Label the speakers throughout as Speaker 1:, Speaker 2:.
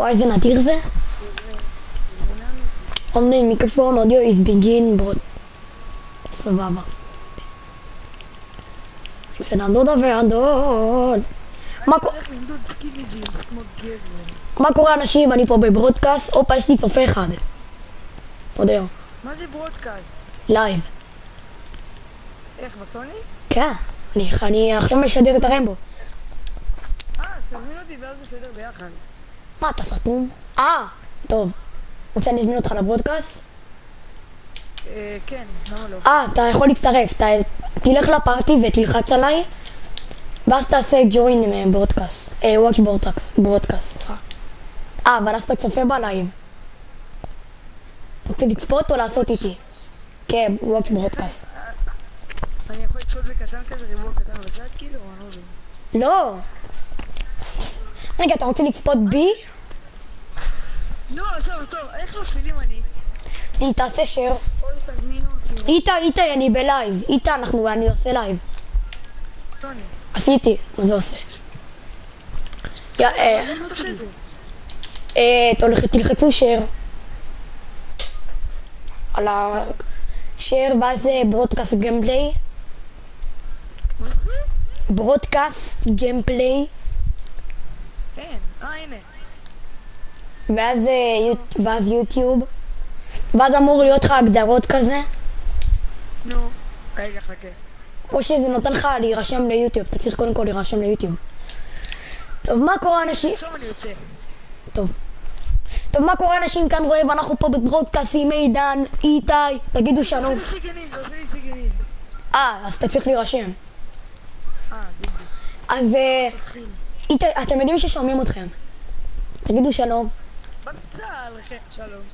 Speaker 1: וואי, איזה נדיר זה. אומרים מיקרופון אודיו is begin bro. סבבה. זה נדוד ועדוד. מה קורה אנשים? אני פה בברודקאסט. אופה, יש לי צופה אחד. עוד היום.
Speaker 2: מה זה ברודקאסט?
Speaker 1: לייב.
Speaker 2: איך, בסוני?
Speaker 1: כן. אני עכשיו משדר את הרמבו.
Speaker 2: תזמין אותי ואז בסדר ביחד.
Speaker 1: מה, אתה סתום? טוב. רוצה אני אזמין אותך לברודקאסט?
Speaker 2: כן, למה לא?
Speaker 1: אתה יכול להצטרף. תלך לפארטי ותלחץ עליי, ואז תעשה ג'וין ברודקאסט. וואץ' ברודקאסט. אבל אז אתה צופה בלייב. אתה רוצה לצפות או לעשות איתי? כן, וואץ' ברודקאסט.
Speaker 2: אני יכול לצפות בקטן כזה, ריבוע קטן בצד כאילו? או אני לא
Speaker 1: לא. רגע, אתה רוצה לצפות בי?
Speaker 2: לא, טוב, איך מפעילים אני?
Speaker 1: תעשה שייר.
Speaker 2: או תזמינו אותי.
Speaker 1: איתי, אני בלייב. אני עושה לייב.
Speaker 2: סוני.
Speaker 1: עשיתי, מה זה עושה? תלחצו שייר. על השייר, ואז ברודקאסט גיימפליי. ברודקאסט גיימפליי.
Speaker 2: כן, הנה.
Speaker 1: ואז יוטיוב. ואז אמור להיות לך הגדרות כזה.
Speaker 2: נו, רגע, חכה.
Speaker 1: או שזה נותן לך להירשם ליוטיוב. אתה צריך קודם כל להירשם ליוטיוב. טוב, מה קורה אנשים?
Speaker 2: עכשיו אני יוצא.
Speaker 1: טוב, מה קורה אנשים? כאן רואה, ואנחנו פה בברודקאסט עם מידן, איתי. תגידו שלום.
Speaker 2: זה עושה לי סיגנים.
Speaker 1: אז אתה צריך להירשם.
Speaker 2: דידי.
Speaker 1: אז איתי, אתם יודעים ששומעים אתכם. תגידו שלום.
Speaker 2: בצע עליכם, שלום.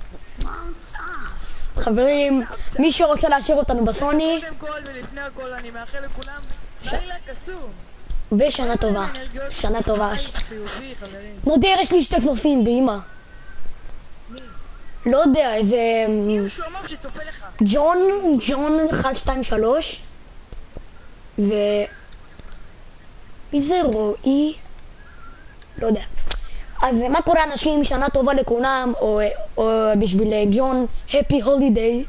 Speaker 1: חברים, מי שרוצה להשאיר אותנו בסוני,
Speaker 2: קודם כל ולפני הכל אני מאחל לכולם לילה קסום.
Speaker 1: ושנה טובה. שנה טובה.
Speaker 2: חיובי, חברים.
Speaker 1: נודר, יש לי שתי צופים באמא.
Speaker 2: מי?
Speaker 1: לא יודע, איזה
Speaker 2: מישהו אמר שצופה לך.
Speaker 1: ג'ון 1, 2, 3. מי זה רועי? לא יודע. אז מה קורה אנשים? שנה טובה לכולם, או בשביל ג'ון, Happy Holiday.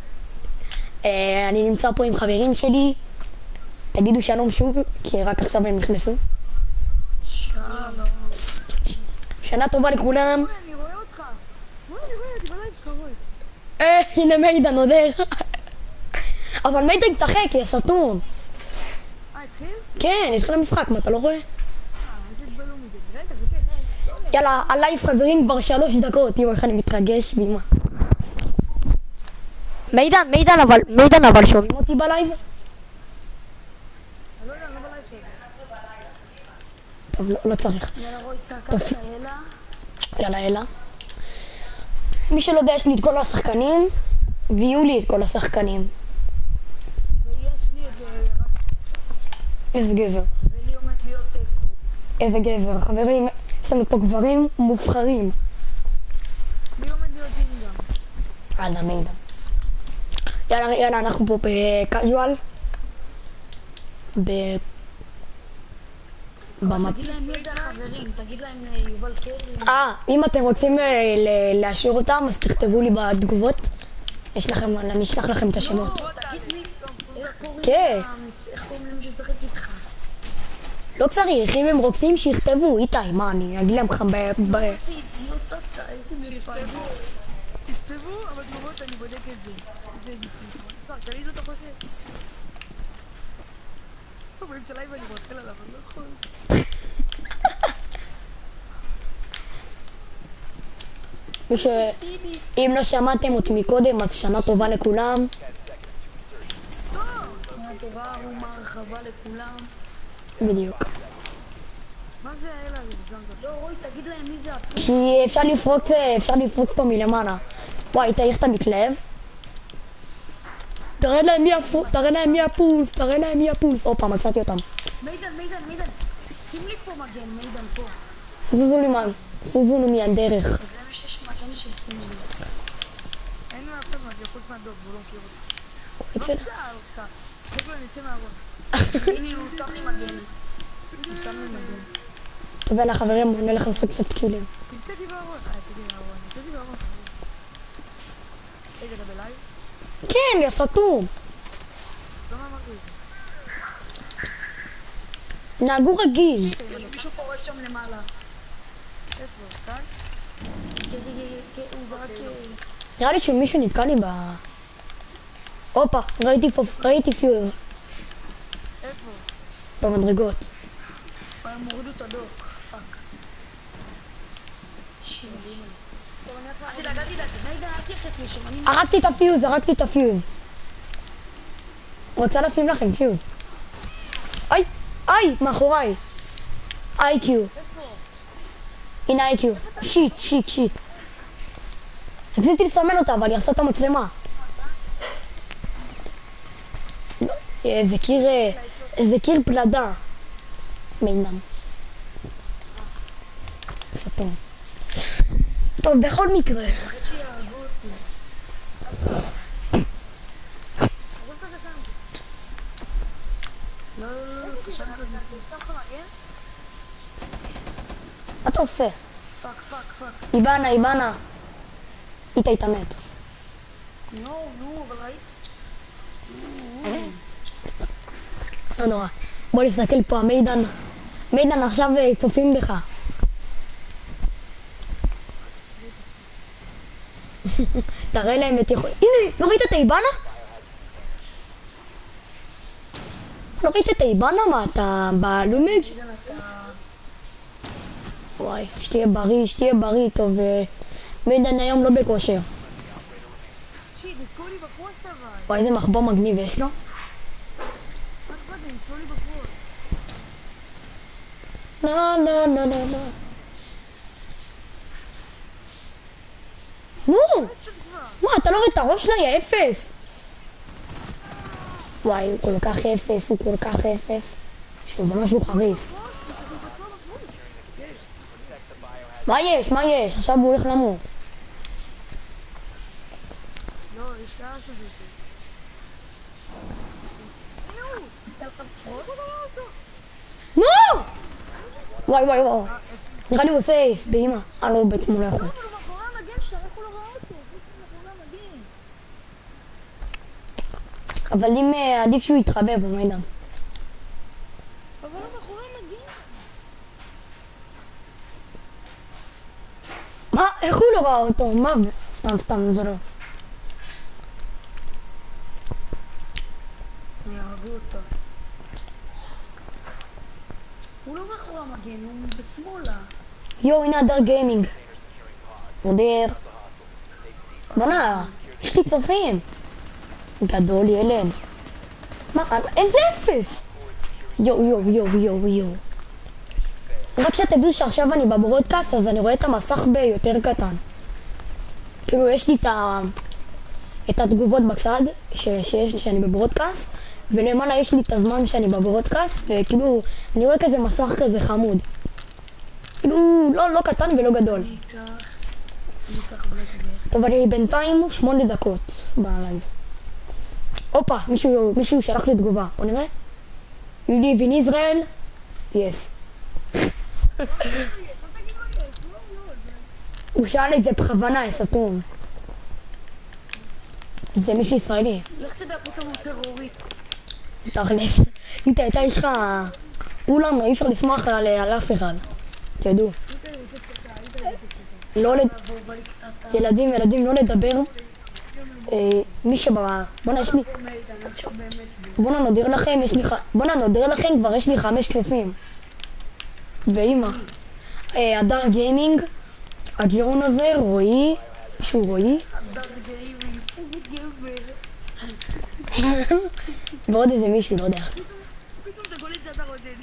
Speaker 1: אני נמצא פה עם חברים שלי. תגידו שלום שוב, כי רק עכשיו הם נכנסו.
Speaker 2: שלום.
Speaker 1: שנה טובה לכולם.
Speaker 2: אני רואה אותך. אני בלייב שלך רואה.
Speaker 1: הנה מידן נודר. אבל מידן צחק, יא סתום.
Speaker 2: התחיל?
Speaker 1: כן, התחיל המשחק, מה אתה לא רואה?
Speaker 2: איזה התבלו מזה. רגע, זה כן.
Speaker 1: יאללה, הלייב חברים כבר 3 דקות. יואו, איך אני מתרגש, באמא. מידן, אבל שומעים אותי בלייב?
Speaker 2: אני לא יודע, לא בלייב שלך.
Speaker 1: טוב, לא צריך.
Speaker 2: יאללה רוי, תקעת אלה.
Speaker 1: יאללה, אלה. מי שלא יודע, יש לי את כל השחקנים, ויהיו לי את כל השחקנים.
Speaker 2: ויש לי את זה רק.
Speaker 1: איזה גבר.
Speaker 2: ולי עומד להיות תיקו.
Speaker 1: איזה גבר. חברים, יש לנו פה גברים מובחרים.
Speaker 2: לי עומד להיות דין גם.
Speaker 1: יאללה, מידן. יאללה, אנחנו פה בקאז'ואל.
Speaker 2: תגיד להם מי זה החברים, תגיד להם יובל קרי.
Speaker 1: אם אתם רוצים להשאיר אותם, אז תכתבו לי בתגובות. אני אשלח לכם את השמות.
Speaker 2: תגיד לי,
Speaker 1: כן.
Speaker 2: איך קוראים להם ששחק איתך?
Speaker 1: לא צריך, אם הם רוצים שיכתבו. איתי, מה, אני אגיד להם לך
Speaker 2: איזה אידיוט אתה, איזה מפעל. תכתבו, אבל תגובות אני בודק את זה. איזה אידיוט. תגיד אותו חושב. באמצע לייב אני מותחל עליו, אני לא יכול.
Speaker 1: אם לא שמעתם אותי מקודם, אז שנה טובה לכולם.
Speaker 2: שנה טובה, רומה הרחבה לכולם.
Speaker 1: בדיוק.
Speaker 2: מה זה האלה הזה בזנגה? לא רוי, תגיד להם מי זה הפוס.
Speaker 1: כי אפשר לפרוץ פה מלמעלה. וואי, איתי, איך אתה מתלהב? תראה להם מי הפוס. אופה, מצאתי אותם.
Speaker 2: מידן. שים לי פה מגן, מידן פה.
Speaker 1: זוזו לי מהדרך.
Speaker 2: זה מה שיש מגן ששים לי. אין לי אף אחד מגן, חוץ מהדוב, הוא לא מכיר אותי. לא צער אותך. תגיד לו, נצא מהרון. הנה, הוא שם לי מגן. הוא שם לי מגן.
Speaker 1: טוב, יאללה חברים, בוא נלך לעשות קצת קילים.
Speaker 2: תצא
Speaker 1: כן, יא סתום.
Speaker 2: לא אמרתי את זה.
Speaker 1: נהגו רגיל.
Speaker 2: מישהו פורץ שם למעלה. איפה? כאן? הוא זרק...
Speaker 1: נראה לי שמישהו נתקע לי ב... הופה, ראיתי פיוז
Speaker 2: איפה?
Speaker 1: במדרגות.
Speaker 2: הם הורידו את הדוק. פאק. אל תדאג, אל תייחס לי שם.
Speaker 1: הרגתי את הפיוז. רוצה לשים לכם פיוז. איי, מאחוריי. איי-קיו.
Speaker 2: איפה?
Speaker 1: הנה איי-קיו. שיט. רציתי לסמן אותה, אבל היא עשה את המצלמה. איזה קיר פלדה. מינם. סתום. טוב, בכל מקרה.
Speaker 2: שיהרגו אותי. לא, תשאר לך
Speaker 1: מה אתה עושה?
Speaker 2: פאק.
Speaker 1: איבנה. איתה התאמת.
Speaker 2: נו, אבל ראית?
Speaker 1: לא נורא. בוא נסתכל פה, מידן עכשיו צופים בך. תראה להם את יכול... הנה, לא ראית את האיבנה? לא ראית את האיבנה? מה, אתה בלומג'? וואי, שתהיה בריא, טוב. מידן היום לא בכושר.
Speaker 2: שיט, נתקעו לי בפרוסט אבל.
Speaker 1: וואי, איזה מחבוא מגניב יש לו.
Speaker 2: מה אכפת לי, נתקעו לי בפרוסט.
Speaker 1: לא. נו! מה, אתה לא רואה את הראש שלה? יא אפס! וואי, הוא כל כך אפס. שזה משהו חריף. מה יש? עכשיו הוא הולך למות.
Speaker 2: לא, יש לה שזה זה.
Speaker 1: נו! וואי. נראה לי הוא עושה אייס, באמא. לא, בעצם הוא לא יכול.
Speaker 2: אבל הוא מאחורי המגן שלך, איך הוא לא ראה אותו? הוא מאחורי המגן.
Speaker 1: אבל אם עדיף שהוא יתחבב, הוא מידע.
Speaker 2: אבל הוא מאחורי המגן.
Speaker 1: מה? איך הוא לא ראה אותו? מה? סתם, זה לא.
Speaker 2: יהרגו אותו. הוא לא מאחורי המגן, הוא בשמאלה.
Speaker 1: יו, הנה הדר גיימינג. מודר. בונה, יש לי צופים. גדול ילד. מה? איזה אפס? יו. רק שתדעו שעכשיו אני בברודקאסט, אז אני רואה את המסך ביותר קטן. כאילו יש לי את התגובות בצד שאני בברודקאסט, ולמעלה יש לי את הזמן שאני בברודקאסט, וכאילו אני רואה כזה מסך כזה חמוד. כאילו לא קטן ולא גדול.
Speaker 2: אני אקח בלסגר.
Speaker 1: טוב, אני בינתיים 8 דקות בלייב. הופה, מישהו שלח לי תגובה. בוא נראה. You live in Israel? Yes. הוא שאל את זה בכוונה, סתום. זה מישהו ישראלי.
Speaker 2: לך תדע, פתאום הוא טרוריסט.
Speaker 1: תכלס. איתה, יש לך... אולם, אי אפשר לשמוח על אף אחד. תדעו. ילדים, לא לדבר. מי שבא... בוא'נה, יש לי... בוא'נה, נודר לכם, כבר יש לי 5 צופים. ואמא. הדר גיימינג, הג'רון הזה, רועי, מישהו רועי. ועוד איזה מישהו, לא יודע.
Speaker 2: פתאום אתה גולית שאתה רודד.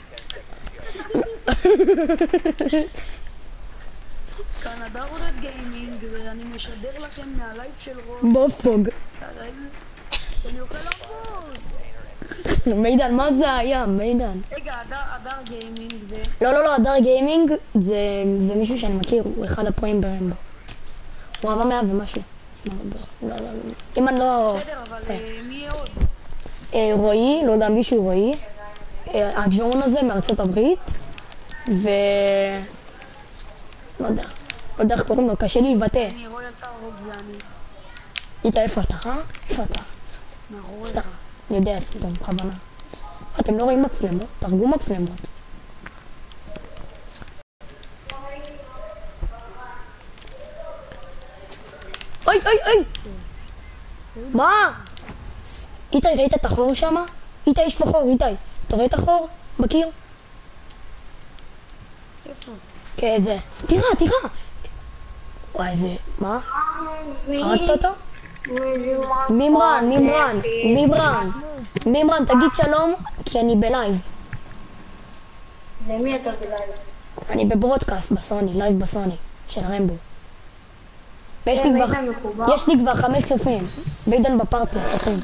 Speaker 2: כאן הדר רודד גיימינג, ואני משדר לכם מהלייב של רוב.
Speaker 1: בופוג.
Speaker 2: אני אוכל לעבוד.
Speaker 1: מידן, מה זה היה? מידן.
Speaker 2: רגע, הדר גיימינג זה...
Speaker 1: לא, הדר גיימינג זה מישהו שאני מכיר, הוא אחד הפרועים ברמבו. הוא רמה 100 ומשהו. לא. אם אני לא...
Speaker 2: בסדר, אבל מי עוד?
Speaker 1: רועי, לא יודע, מישהו רועי. הג'רון הזה מארצות הברית. לא יודע איך קוראים לו, קשה לי לבטא.
Speaker 2: אני רואה אתה רוב זה אני.
Speaker 1: איתה, איפה אתה? איפה אתה?
Speaker 2: מאחוריך.
Speaker 1: אני יודע, סתם, בכוונה. אתם לא רואים מצלמות? תרגו מצלמות. אוי, אוי, אוי! מה? איתי, ראית את החור שם? איתי, יש פה חור, איתי. אתה רואה את החור? בקיר?
Speaker 2: איפה?
Speaker 1: כן, זה. תראה, תראה! וואי, זה... מה? הרגת אותו? מימרן, תגיד שלום, כי אני בלייב.
Speaker 3: למי אתה בלייב?
Speaker 1: אני בברודקאסט בסוני, לייב בסוני, של רמבו. ויש לי כבר 5 צופים. בעידן בפארטי, הסרטים.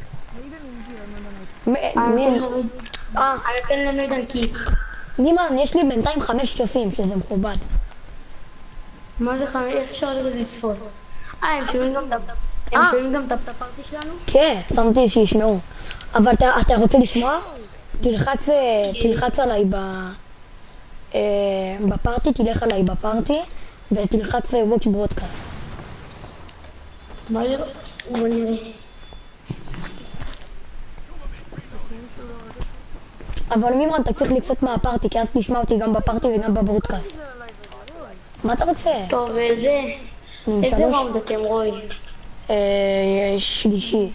Speaker 2: מידן
Speaker 3: אתן למידן כי...
Speaker 1: מימרן, יש לי בינתיים 5 צופים, שזה מכובד.
Speaker 3: מה זה 5? איך אפשר לצפות? הם שומעים גם את הפארטי שלנו?
Speaker 1: כן, שמתי שישמעו. אבל אתה רוצה לשמוע? תלחץ עליי בפארטי, תלך עליי בפארטי, ותלחץ watch broadcast.
Speaker 3: מה זה? בוא נראה.
Speaker 1: אבל מימרן, אתה צריך לצאת מהפארטי, כי אז תשמע אותי גם בפארטי וגם בברודקאסט. מה אתה רוצה?
Speaker 3: טוב, איזה ראונד אתם רואים?
Speaker 1: שלישי.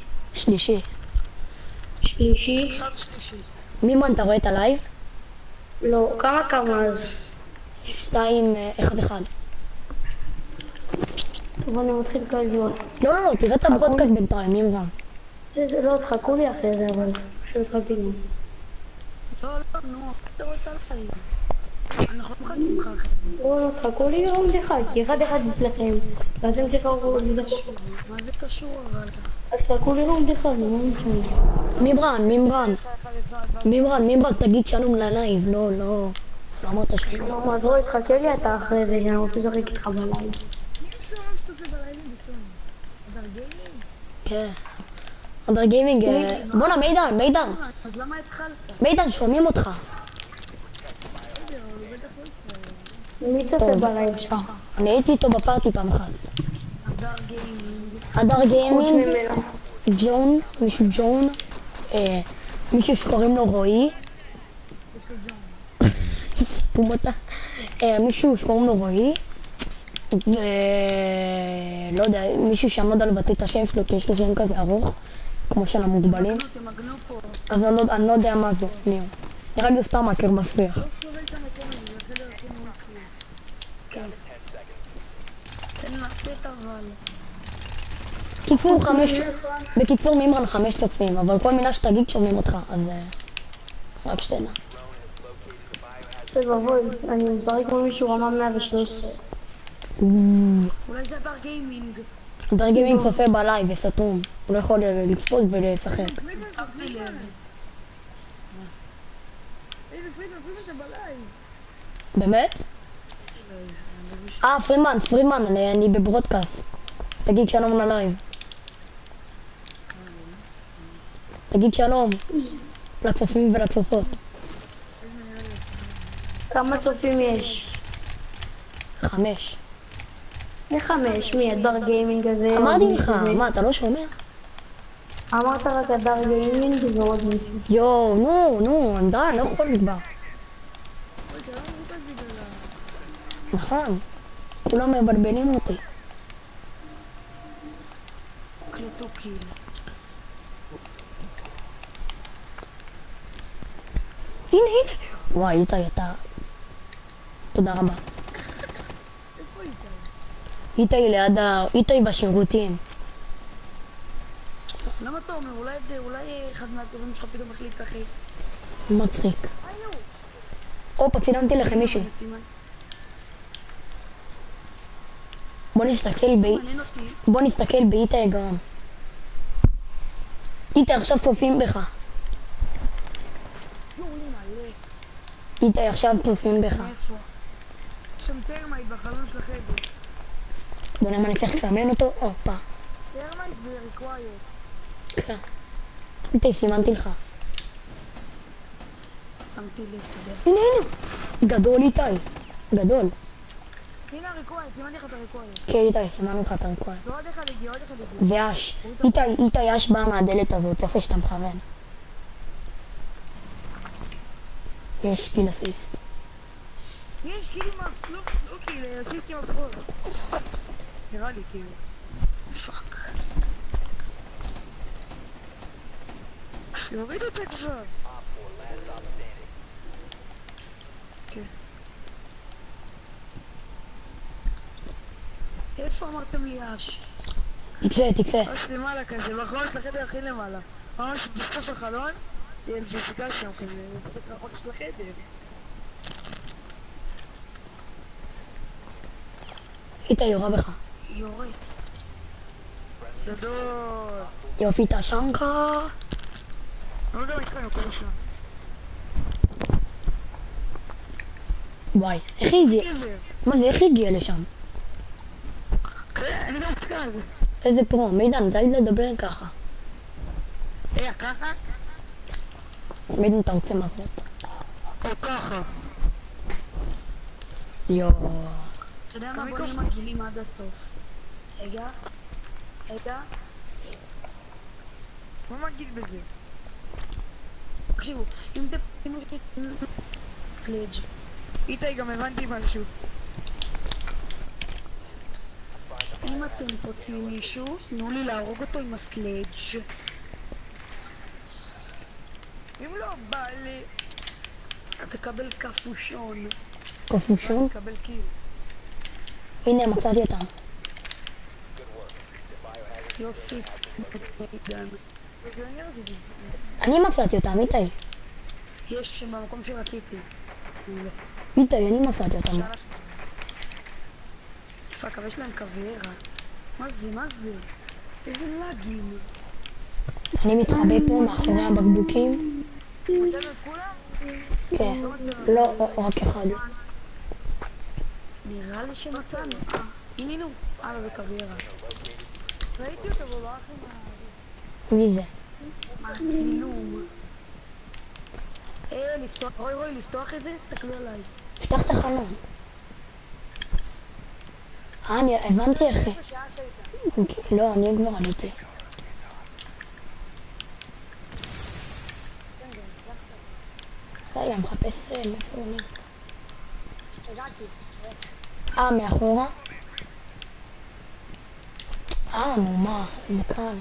Speaker 3: שלישי?
Speaker 1: מימרן, אתה רואה את הלייב?
Speaker 3: לא, כמה אז?
Speaker 1: 2, 1, 1.
Speaker 3: בוא אני מתחיל קלג'ואל.
Speaker 1: לא, תראה את הברודקאסט בינתיים, מימרן.
Speaker 3: לא, תחכו לי אחרי זה, אבל פשוט התחלתי גם.
Speaker 2: לא, נו, אתה רואה את הלייב. אנחנו לא מחכים לך אחרי זה.
Speaker 3: לא, תחכו לי ראונד אחד, כי אחד אצלכם. ואז הם תחכו לזה.
Speaker 2: מה זה קשור אבל?
Speaker 3: אז תחכו לי ראונד אחד, לא משנה.
Speaker 1: מימרן, תגיד שלום ללייב. לא אמרת שלום.
Speaker 3: לא, אז רואי, תחכה לי אתה אחרי זה, שאני רוצה לשחק איתך בלייב.
Speaker 1: כן. אדר גיימינג, בואנה מידן.
Speaker 2: אז למה התחלת?
Speaker 1: מידן, שומעים אותך.
Speaker 3: מי צופה בלייב שלך?
Speaker 1: אני הייתי איתו בפארטי פעם אחת.
Speaker 2: הדר גיימינג.
Speaker 1: אדר גיימינג,
Speaker 3: ממנו.
Speaker 1: ג'ון, מישהו שקוראים לו רועי. מישהו שקוראים לו רועי. ולא יודע, מישהו שעמד על לבטא את השם שלו, כי יש לו שם כזה ארוך, כמו של המוגבלים.
Speaker 2: תמגנו פה.
Speaker 1: אז אני לא יודע מה זה, נראה לי הוא סתם מאקר מסריח.
Speaker 2: שובל את המקום הזה, זה חדר הכי מאוד חשוב. כן. תן לצאת אבל.
Speaker 1: בקיצור מימרן 5 צופים, אבל כל מילה שתגיד שומעים אותך, אז רק שתדע.
Speaker 3: טוב, אבוי, אני משחק כמו מישהו רמה 113.
Speaker 2: אולי זה הדר גיימינג.
Speaker 1: אדר גיימינג צופה בלייב וסתום, הוא לא יכול לצפות ולשחק.
Speaker 2: שמתי לב. זה בלייב.
Speaker 1: באמת? פרימן, אני בברודקאסט. תגיד שלום ללייב. תגיד שלום לצופים ולצופות.
Speaker 3: כמה צופים יש?
Speaker 1: 5.
Speaker 3: מי 5? מי? הדר גיימינג הזה?
Speaker 1: אמרתי לך, מה, אתה לא שומע?
Speaker 3: אמרת רק הדר גיימינג ועוד מישהו.
Speaker 1: נו, די, אני לא יכול לקבע. נכון, כולם מבלבלים אותי.
Speaker 2: קלטו קיל.
Speaker 1: הנה. וואי, איתי, אתה... תודה רבה.
Speaker 2: איפה איתה?
Speaker 1: איתי ליד איתי בשירותים.
Speaker 2: למה אתה אומר? אולי אחד מהטובים שלך פתאום החליט לשחק.
Speaker 1: מצחיק. הופה, צילמתי לכם מישהו. בוא נסתכל באיתי הגרם. איתי, עכשיו צופים בך. איתי, עכשיו צופים בך.
Speaker 2: שם טרמייט בחלון של החדר.
Speaker 1: בוא נראה מה אני צריך לסמן אותו. הופה.
Speaker 2: טרמייט וריקווייר.
Speaker 1: כן. איתי, סימנתי לך.
Speaker 2: שמתי לב, אתה יודע.
Speaker 1: הנה. גדול איתי. גדול.
Speaker 2: הנה הריקורת, סימנתי לך את הריקורת.
Speaker 1: כן, איתי, סימנו לך את הריקורת.
Speaker 2: ועוד אחד הגיע, עוד אחד הגיע.
Speaker 1: ואש, איתי אש בא מהדלת הזאת, איפה שאתה מכוון. יש קיל אסיסט.
Speaker 2: יש כאילו מה, לא כאילו, אסיסטים הפכות. נראה לי כאילו. פאק. יוריד אותה כבר. כן. איפה אמרתם לי אש?
Speaker 1: תצא.
Speaker 2: אש למעלה כזה, בחלון של החדר הכי למעלה. ממש בסוף החלון, יהיה שסיגל שם כזה, זה רחוק של החדר.
Speaker 1: איתי יורה בך.
Speaker 2: יורית. גדול.
Speaker 1: יופי, אתה שם לך.
Speaker 2: לא יודע מה איתך, אני קורא שם.
Speaker 1: וואי, איך היא הגיעה? מה זה, איך היא הגיעה לשם?
Speaker 2: כן, אני גם כאן.
Speaker 1: איזה פרו, מידן, זה היית לדבר ככה.
Speaker 2: ככה?
Speaker 1: מידן, אתה רוצה מכות?
Speaker 2: או ככה.
Speaker 1: יואו.
Speaker 3: אתה יודע מה, בוא נהיה מגעילים עד הסוף. רגע.
Speaker 2: מה מגיד בזה?
Speaker 3: תקשיבו, אם אתם... סלאג'.
Speaker 2: איתי, גם הבנתי משהו.
Speaker 3: אם אתם פוצעים מישהו, תנו לי להרוג אותו עם הסלאג'.
Speaker 2: אם לא בא לי...
Speaker 3: אתה תקבל כפושון.
Speaker 1: כפושון?
Speaker 2: תקבל קיל.
Speaker 1: הנה, מצאתי אותם.
Speaker 3: יופי.
Speaker 1: אני מצאתי אותם, איתי.
Speaker 3: יש במקום שרציתי.
Speaker 1: איתי, אני מצאתי אותם.
Speaker 3: פאק, אבל יש להם קביירה. מה זה? איזה לאגים.
Speaker 1: אני מתחבא פה מאחורי הבקבוקים.
Speaker 2: מצאנו את כולם?
Speaker 1: כן. לא, רק אחד.
Speaker 3: נראה לי שמצאנו. הנה, זה קביירה.
Speaker 2: ראיתי אותו בברח עם
Speaker 1: מי זה?
Speaker 3: מהצילום. רוי, לפתוח את זה? תסתכלו עליי.
Speaker 1: פתח את החלון. אני הבנתי איך... לא, אני כבר עליתי. רגע, מחפש איפה אני. מאחורה? נו מה, זה קל.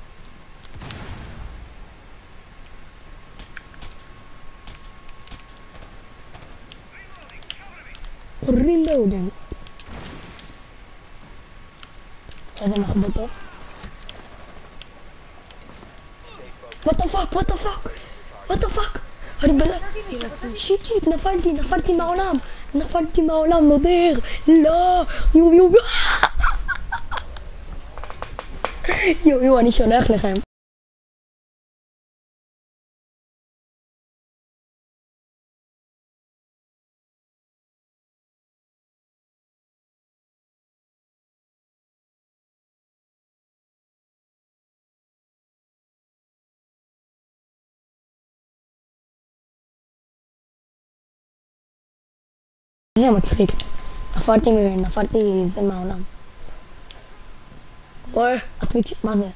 Speaker 1: רילודינג. איזה מחבוטות. What the fuck? אני בלה... שיט, נפלתי מהעולם, נודר. לא, יו, אני שולח לכם. זה מצחיק. נפלתי זה מהעולם. אוי, הטוויץ', מה זה?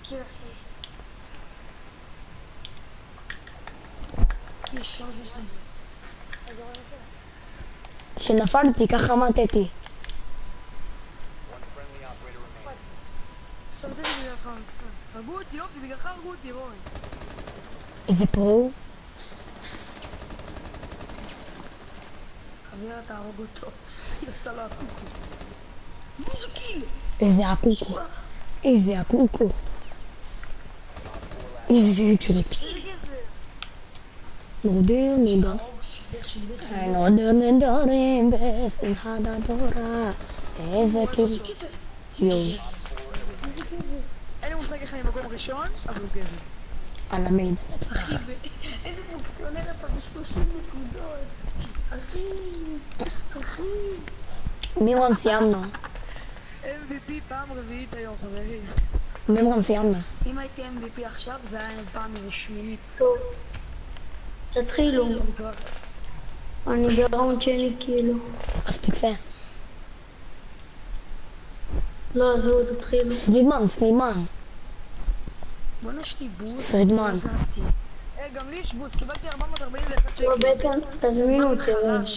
Speaker 1: שנפלתי, ככה מתתי.
Speaker 2: הרגו אותי, יופי, בגללך הרגו אותי, רוי.
Speaker 1: איזה פרו?
Speaker 3: חבר, תהרוג אותו. היא עושה לו הקוקו. איזה קיל!
Speaker 1: איזה הקוקו. איזה ג'וט. נודר. נדרים בשמחת התורה. איזה קיל. יואו.
Speaker 2: אין לי מושג איך אני במקום ראשון, אבל הוא גזר.
Speaker 1: על המידע.
Speaker 3: איזה פונקציונר אתה ב-30 נקודות. אחי.
Speaker 1: מימרן סיימנו.
Speaker 2: MVP פעם רביעית היום, חברים.
Speaker 1: מימרן סיימנו.
Speaker 3: אם הייתי MVP עכשיו, זה היה פעם איזה שמינית. טוב. תתחילו. אני בראונד שני כאילו.
Speaker 1: אז תצא.
Speaker 3: לא, זהו, תתחילו.
Speaker 1: פרידמן.
Speaker 2: בוא'נה, יש לי בוס.
Speaker 1: פרידמן.
Speaker 2: גם לי יש בוס, קיבלתי 441 שקל.
Speaker 3: לא, בעצם, תזמינו אותי.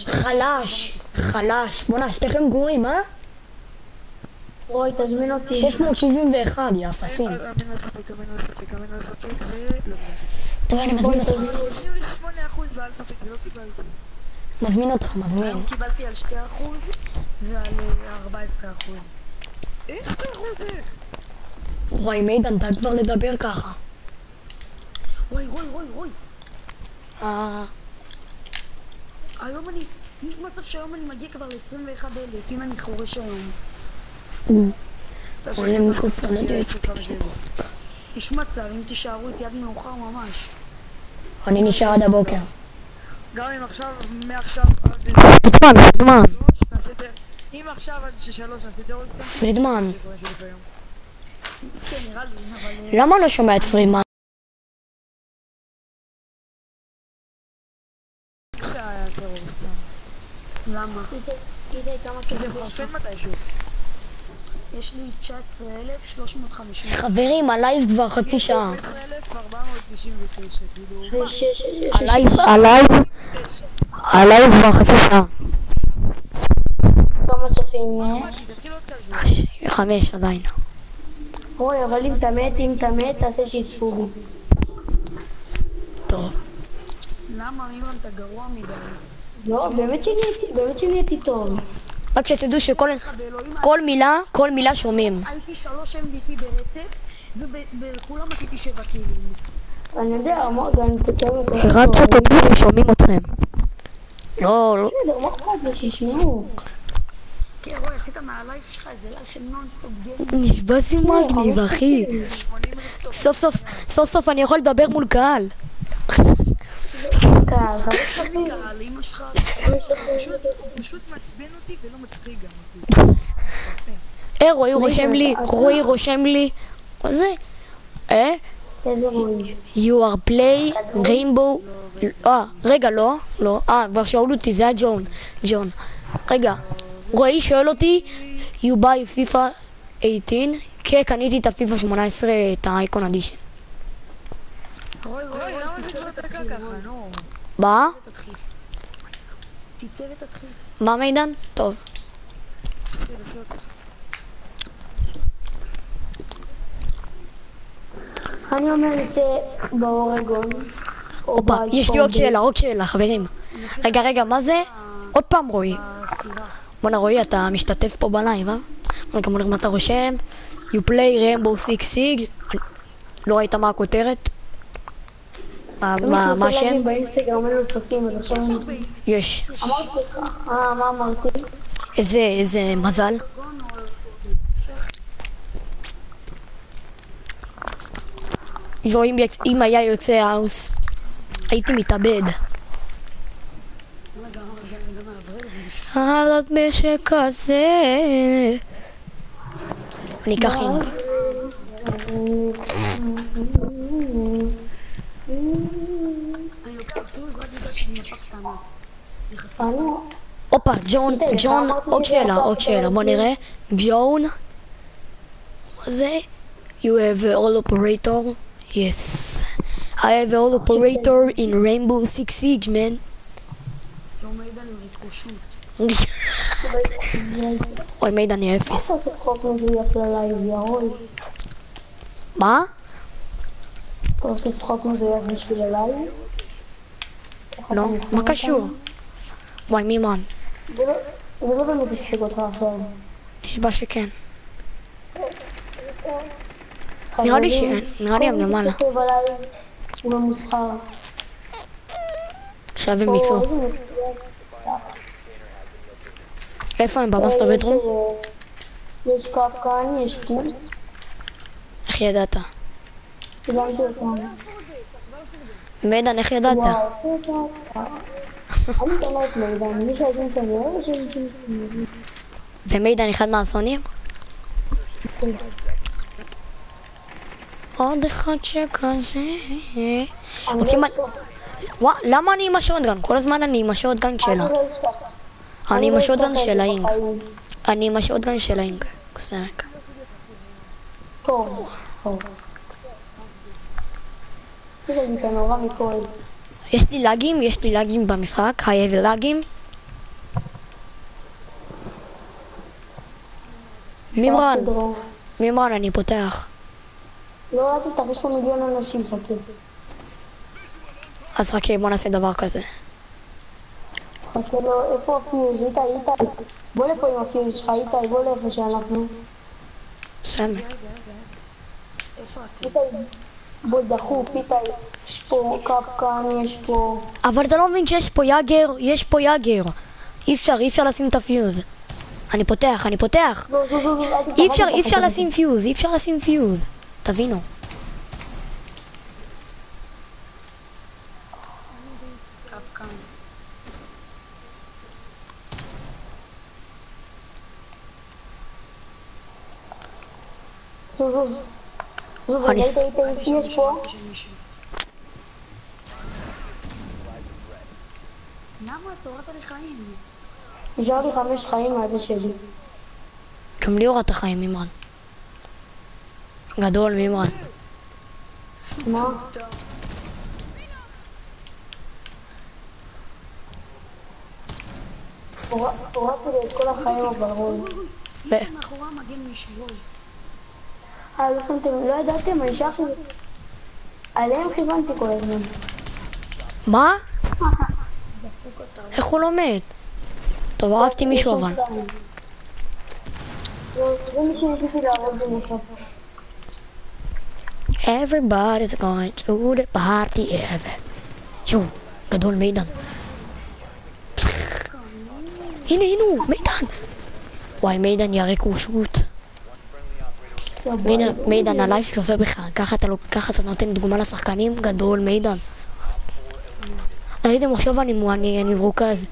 Speaker 1: חלש. בוא'נה, שתיכם גרועים, אה?
Speaker 3: רוי, תזמין אותי.
Speaker 1: 671, יא אפסים. טוב, אני מזמין אותך.
Speaker 2: 98% ועל ספק, זה לא קיבלתי.
Speaker 1: מזמין אותך.
Speaker 2: היום קיבלתי על 2% ועל 14%. איך 2%?
Speaker 1: רוי, מידן, אתה כבר לדבר ככה.
Speaker 2: רוי. היום יש מצב שהיום אני מגיע כבר ל-21,000, אם אני חורש היום.
Speaker 1: עולה מיקרופון,
Speaker 2: יש מצב, אם תישארו איתי עד מאוחר ממש.
Speaker 1: אני נשאר עד הבוקר.
Speaker 2: גם אם עכשיו, מעכשיו
Speaker 1: פרידמן.
Speaker 2: אם עכשיו עד 3 עשיתי עוד סתם.
Speaker 1: פרידמן.
Speaker 2: כן, נראה לי, אבל...
Speaker 1: למה לא שומע את פרידמן?
Speaker 2: למה? כי זה חושפן מתישהו. יש לי 19,350.
Speaker 1: חברים, הלייב כבר חצי שעה.
Speaker 2: 19,499,
Speaker 1: הלייב כבר חצי שעה.
Speaker 3: כמה צופים?
Speaker 1: 5 עדיין.
Speaker 3: רוי, אבל אם אתה מת, תעשה שיצפו בי.
Speaker 1: טוב.
Speaker 2: למה? אם אתה גרוע מדי.
Speaker 3: לא, באמת שנהייתי טוב.
Speaker 1: רק שתדעו כל מילה שומעים.
Speaker 2: הייתי 3 MVP ברצף, ובכולם עשיתי 7 קילים.
Speaker 3: אני יודע, מורגן, תתאר את זה.
Speaker 1: רק שתדעו ששומעים אתכם. לא.
Speaker 3: בסדר, מה אכפת לי שישמעו?
Speaker 2: כן, רוי, עשית מהלייב שלך איזה לייב של נונסטופ גיימינג.
Speaker 1: נשבע זה מגניב, אחי. סוף סוף אני יכול לדבר מול קהל.
Speaker 3: קהל,
Speaker 2: קהל, אמא שלך, פשוט מעצבן אותי ולא מצחיק גם אותי.
Speaker 1: רועי רושם לי. מה זה?
Speaker 3: איזה רועי?
Speaker 1: You are play rainbow. רגע, לא. כבר שאלו אותי, זה היה ג'ון. רגע, רועי שואל אותי, you buy FIFA 18? כן, קניתי את הפיפה 18, את האייקון אדישן.
Speaker 2: רוי, למה זה לא תתחיל ככה, נו?
Speaker 1: מה?
Speaker 2: תצא ותתחיל.
Speaker 1: מה מידן? טוב.
Speaker 3: אני אומר את זה באורגון.
Speaker 1: אופה, יש לי עוד שאלה, חברים. רגע, מה זה? עוד פעם רועי. בוא'נה רועי, אתה משתתף פה בלייב, אה? רגע, מה אתה רושם? You play Rainbow Six Siege? לא ראית מה הכותרת? מה השם?
Speaker 3: באינסטגרם אין לו צופים, אז עכשיו...
Speaker 1: יש.
Speaker 3: אמרתי לך, מה אמרתי?
Speaker 1: איזה מזל. אם היה יוצא האוס, הייתי מתאבד. על הדמשק כזה. אני אקח עם. הופה, ג'ון, עוד שאלה, בוא נראה. ג'ון, מה זה? You have all operator? Yes. I have all operator in Rainbow Six Siege, man. אוי, מידן יהיה אפס. מה?
Speaker 3: אתה עושה צחוק מזויף בשביל הלייב?
Speaker 1: לא, מה קשור? וואי, מימן.
Speaker 3: זה לא באמת ישחק אותך עכשיו.
Speaker 1: נשבע שכן. נראה לי שאין, נראה לי הם למעלה.
Speaker 3: הוא ממוסחר.
Speaker 1: עכשיו הם ביצעו. איפה הם? במאסטר בדרום?
Speaker 3: יש קפקן, יש פוס.
Speaker 1: איך ידעת?
Speaker 3: קיבלתי אותם.
Speaker 1: מידן, איך ידעת?
Speaker 3: אני קוראת מידן, מי שהייתם כנראה או שהייתם כנראה?
Speaker 1: ומידן אחד מהאסונים? עוד אחד שכזה. למה אני עם השוטגן? כל הזמן אני עם השוטגן שלה. אני עם השוטגן של האינג. קוסמק.
Speaker 3: קור. זה לי נורא מכל.
Speaker 1: יש לי לגים במשחק, היי ולגים. מימרן, אני פותח.
Speaker 3: לא, אל תפתח, יש פה מיליון אנשים, חכה.
Speaker 1: אז חכה, בוא נעשה דבר כזה.
Speaker 3: חכה לו, איפה הפיוז? איתי. בוא לפה עם הפיוז שלך, איתי, בוא לאיפה שאנחנו.
Speaker 1: סמק.
Speaker 2: איפה אתם?
Speaker 3: איתי, בוא דחוף, איתי. יש פה קפקן, יש פה...
Speaker 1: אבל אתה לא מבין שיש פה יאגר. אי אפשר לשים את הפיוז. אני פותח.
Speaker 3: לא,
Speaker 1: אי אפשר לשים פיוז. תבינו.
Speaker 2: קפקן.
Speaker 3: איתי, יש פה?
Speaker 2: למה? תורת לי חיים.
Speaker 3: נשאר לי 5 חיים, מה זה שלי?
Speaker 1: גם לי הורדת חיים, מימרן. גדול, מימרן.
Speaker 3: מה? הורדתי לי את כל החיים הברור.
Speaker 2: מאחורי המגן משבוז.
Speaker 3: לא שמתם, לא ידעתם, אני שכחתי. עליהם כיוונתי כל הזמן.
Speaker 1: מה? איך הוא לא מת? טוב, הרגתי מישהו אבל.
Speaker 3: זה מי שניסיתי להרוג בנוסף.
Speaker 1: Everybody's going to the party ever. שוב, גדול מידן. הנה הוא, מידן. וואי, מידן ירק ושוט. מידן, הלייב שצופה בך. ככה אתה נותן דוגמה לשחקנים? גדול, מידן. ראיתם עכשיו אני מרוכז.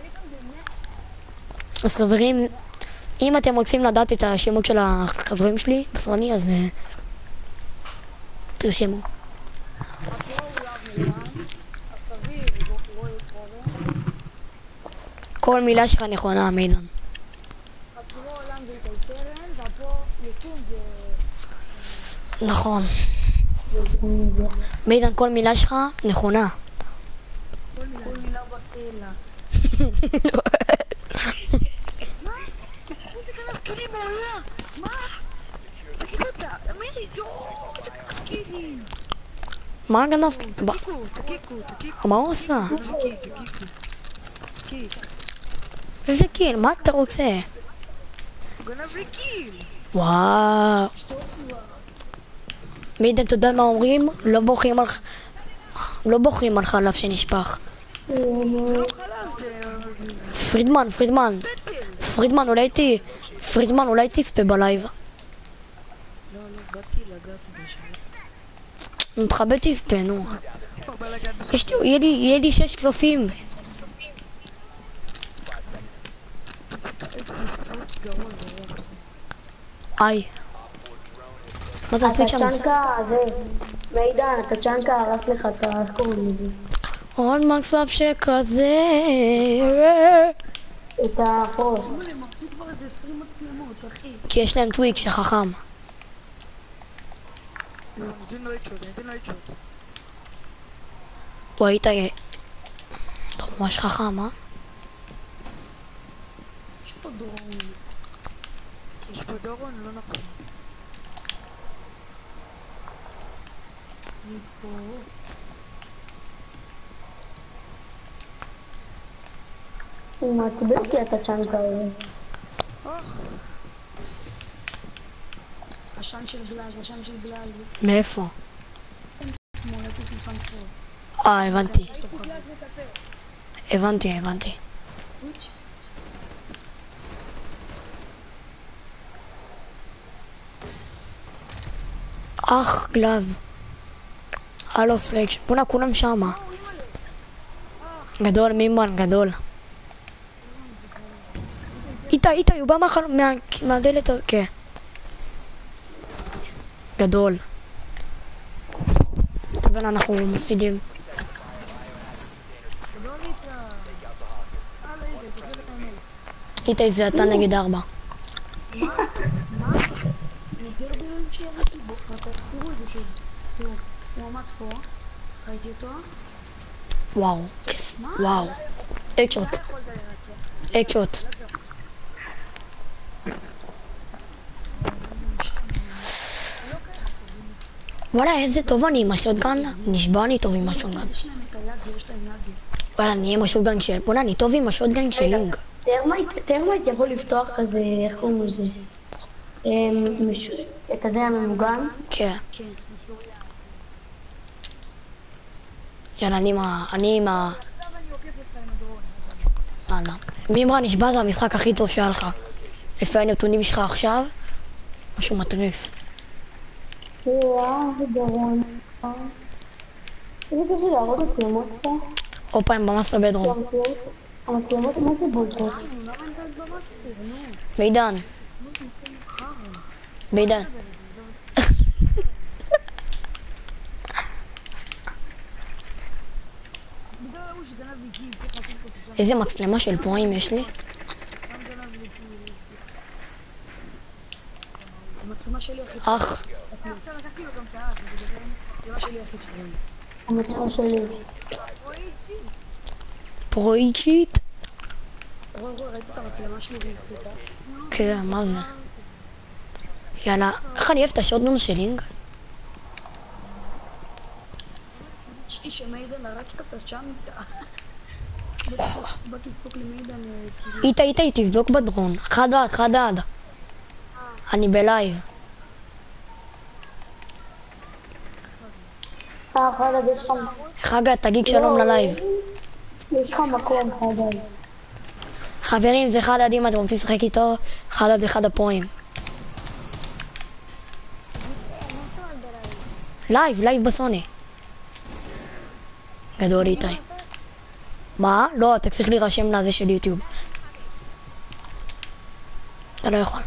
Speaker 1: אז חברים, אם אתם רוצים לדעת את השמות של החברים שלי בסרני, אז תרשמו. כל מילה שלך נכונה, מידן. נכון. מידן, כל מילה שלך נכונה.
Speaker 2: כל מילה בסלע. מה? איזה גנב כלים בעיה? מה? תגיד אותה, אמירי, איזה גנב כלים.
Speaker 1: מה גנב?
Speaker 2: תקיקו.
Speaker 1: מה הוא עושה?
Speaker 2: תקיק.
Speaker 1: איזה קיל? מה אתה רוצה?
Speaker 2: הוא גנב לי קיל.
Speaker 1: וואו. מידן, אתה יודע מה אומרים? לא בוכים על חלב שנשפך.
Speaker 2: זה לא חלב, זה...
Speaker 1: פרידמן, אולי תצפה בלייב.
Speaker 2: לא, הגעתי בשביל.
Speaker 1: מתחבא תצפה, נו. יהיה לי 6 כספים. היי. מה זה הטוויץ' שם?
Speaker 3: הקצ'נקה, זה... מידן, הקצ'נקה הרס לך את ה... איך קוראים לזה?
Speaker 1: עוד מצב שכזה.
Speaker 3: את הפרוס.
Speaker 2: הם עשו כבר איזה 20 מצלמות, אחי.
Speaker 1: כי יש להם טוויץ' שחכם.
Speaker 2: ניתן לו איתשוט.
Speaker 1: הוא היית... אתה ממש חכם, אה?
Speaker 2: יש פה דורון, לא נכון. מפה.
Speaker 3: הוא מעצבן אותי הקצ'נקה הזה.
Speaker 2: עשן של בלז.
Speaker 1: מאיפה?
Speaker 2: מולדת עם סמכות.
Speaker 1: הבנתי. גלז. הלו סלייק, בונה כולם שמה. גדול, מימן, גדול. איתה, הוא בא מהדלת, כן. גדול. אבל אנחנו מפסידים. איתה זה אתה נגד 4.
Speaker 3: יותר ביום שירדתי בו, תראו את זה שוב. תראו, הוא עמד פה, ראיתי אותו.
Speaker 1: וואו, וואו. אקשוט. אקשוט. וואלה, איזה טוב אני עם השוטגן. נשבע אני טוב עם השוטגן.
Speaker 3: יש להם את היד ויש להם יד.
Speaker 1: וואלה, אני עם השוטגן של... בוא'נה, אני טוב עם השוטגן של לינג.
Speaker 3: טרמייט יכול לפתוח כזה, איך קוראים לזה? כזה הממוגן?
Speaker 1: כן. יאללה, אני עם ה... יאללה. מימרה, נשבע, זה המשחק הכי טוב שהיה לך. לפי הנתונים שלך עכשיו, משהו מטריף.
Speaker 3: זה דרון. איזה כיף זה להראות מצלמות פה?
Speaker 1: עוד פעם במאסטר בדרום.
Speaker 3: המצלמות, מה זה בולטות?
Speaker 1: בעידן. בעידן. איזה מצלמה של פועים יש לי? אח.
Speaker 3: המצלמה שלי.
Speaker 1: פרויצ'ית?
Speaker 3: ראית את המצלמה שלי והצליחה?
Speaker 1: כן, מה זה? יאללה, איך אני אוהב את השוטגן של לינג?
Speaker 3: חשבתי שמיידן הרג אותה שם איתה. באתי לצפוק למיידן...
Speaker 1: איתה, תבדוק בדרון. חד עד. אני בלייב.
Speaker 3: חדד, יש לך...
Speaker 1: חגה, תגיד שלום ללייב.
Speaker 3: יש לך מקום, חדד.
Speaker 1: חברים, זה חדד, אם אתם רוצים לשחק איתו, חדד זה אחד הפועים. לייב בסוני. גדול איתי. מה? לא, אתה צריך להירשם לזה של יוטיוב. אתה לא יכול.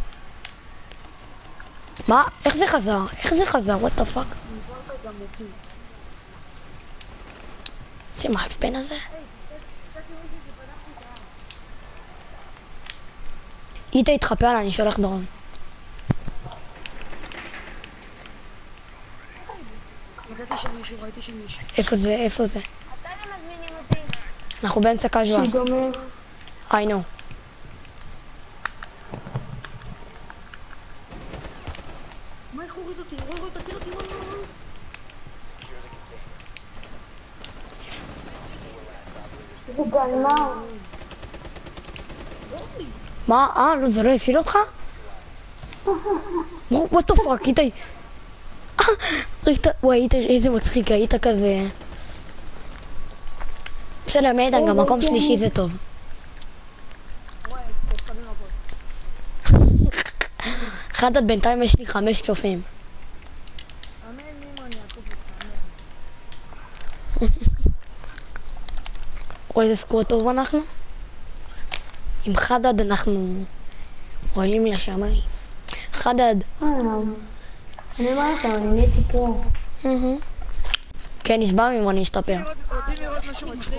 Speaker 1: מה? איך זה חזר? what the fuck? זה מעצבן הזה? איתה התחפה עליי, אני שולח דרום.
Speaker 3: ראיתי שמישהו.
Speaker 1: איפה זה? אנחנו באמצע קאז'ואל. I know.
Speaker 3: מה איך הוריד אותי? תראה אותי. איזה גלמה.
Speaker 1: מה? לא, זה לא הפעיל אותך? what the fuck, איתי. וואי, איזה מצחיק, היית כזה... בסדר, מיידן, גם מקום שלישי זה טוב. אחד עד בינתיים יש לי 5 צופים. רואה איזה סקור טוב אנחנו? עם חדד אנחנו עולים לשמיים. חדד.
Speaker 3: אני אומר לך, אני נהייתי פה.
Speaker 1: כן, נשבע ממנו, אני אשתפר.
Speaker 2: רוצים לראות משהו מצחיק?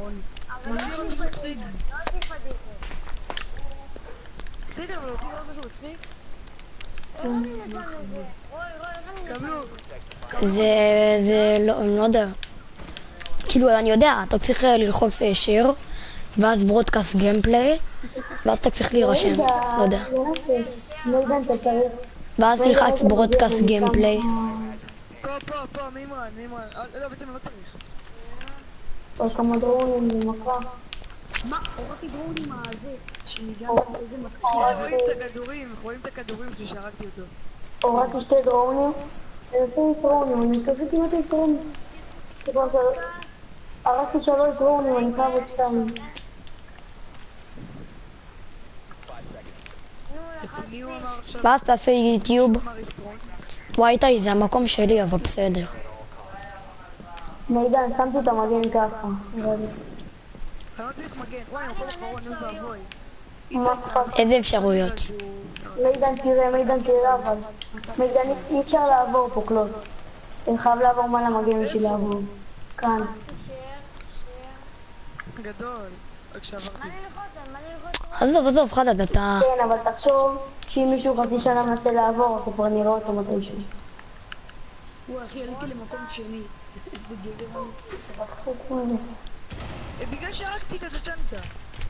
Speaker 2: בסדר, אבל רוצים לראות משהו מצחיק? קבלו.
Speaker 1: זה לא, אני לא יודע. כאילו, אני יודע, אתה צריך ללחוץ שיר, ואז ברודקאסט גיימפליי, ואז אתה צריך להירשם, לא יודע. ואז תלחץ ברודקאסט גיימפליי.
Speaker 2: פה, מימרן. לא, בעצם לא צריך.
Speaker 3: עוד כמה דרונים במכה. מה? הורדתי דרונים הזה, שניגן איזה מצחיק.
Speaker 2: רואים את הכדורים ששרקתי אותו.
Speaker 3: הורדתי 2 דרונים. אני עושה דרונים, אני מקווה כמעט יש דרונים. הרגתי 3 דרונים, אני חייב עוד 2.
Speaker 1: ואז תעשה יוטיוב. וואי, איתי, זה המקום שלי, אבל בסדר.
Speaker 3: מידן, שמתי את המגן ככה.
Speaker 2: אני לא צריך מגן. וואי, מקום אחרון, אוי ואבוי.
Speaker 1: איזה אפשרויות?
Speaker 3: מידן, תראה, אבל... מידן, אי אפשר לעבור פה קלוט. אני חייב לעבור מה למגן בשביל לעבור. כאן.
Speaker 2: גדול. רק שעברתי.
Speaker 1: עזוב, חדד, אתה...
Speaker 3: כן, אבל תחשוב שאם מישהו חצי שנה מנסה לעבור, אנחנו כבר נראה אותו מתישהו.
Speaker 2: וואי, אחי, עליתי למקום שני. זה גבר. בגלל שהרגתי את הצ'אנטה.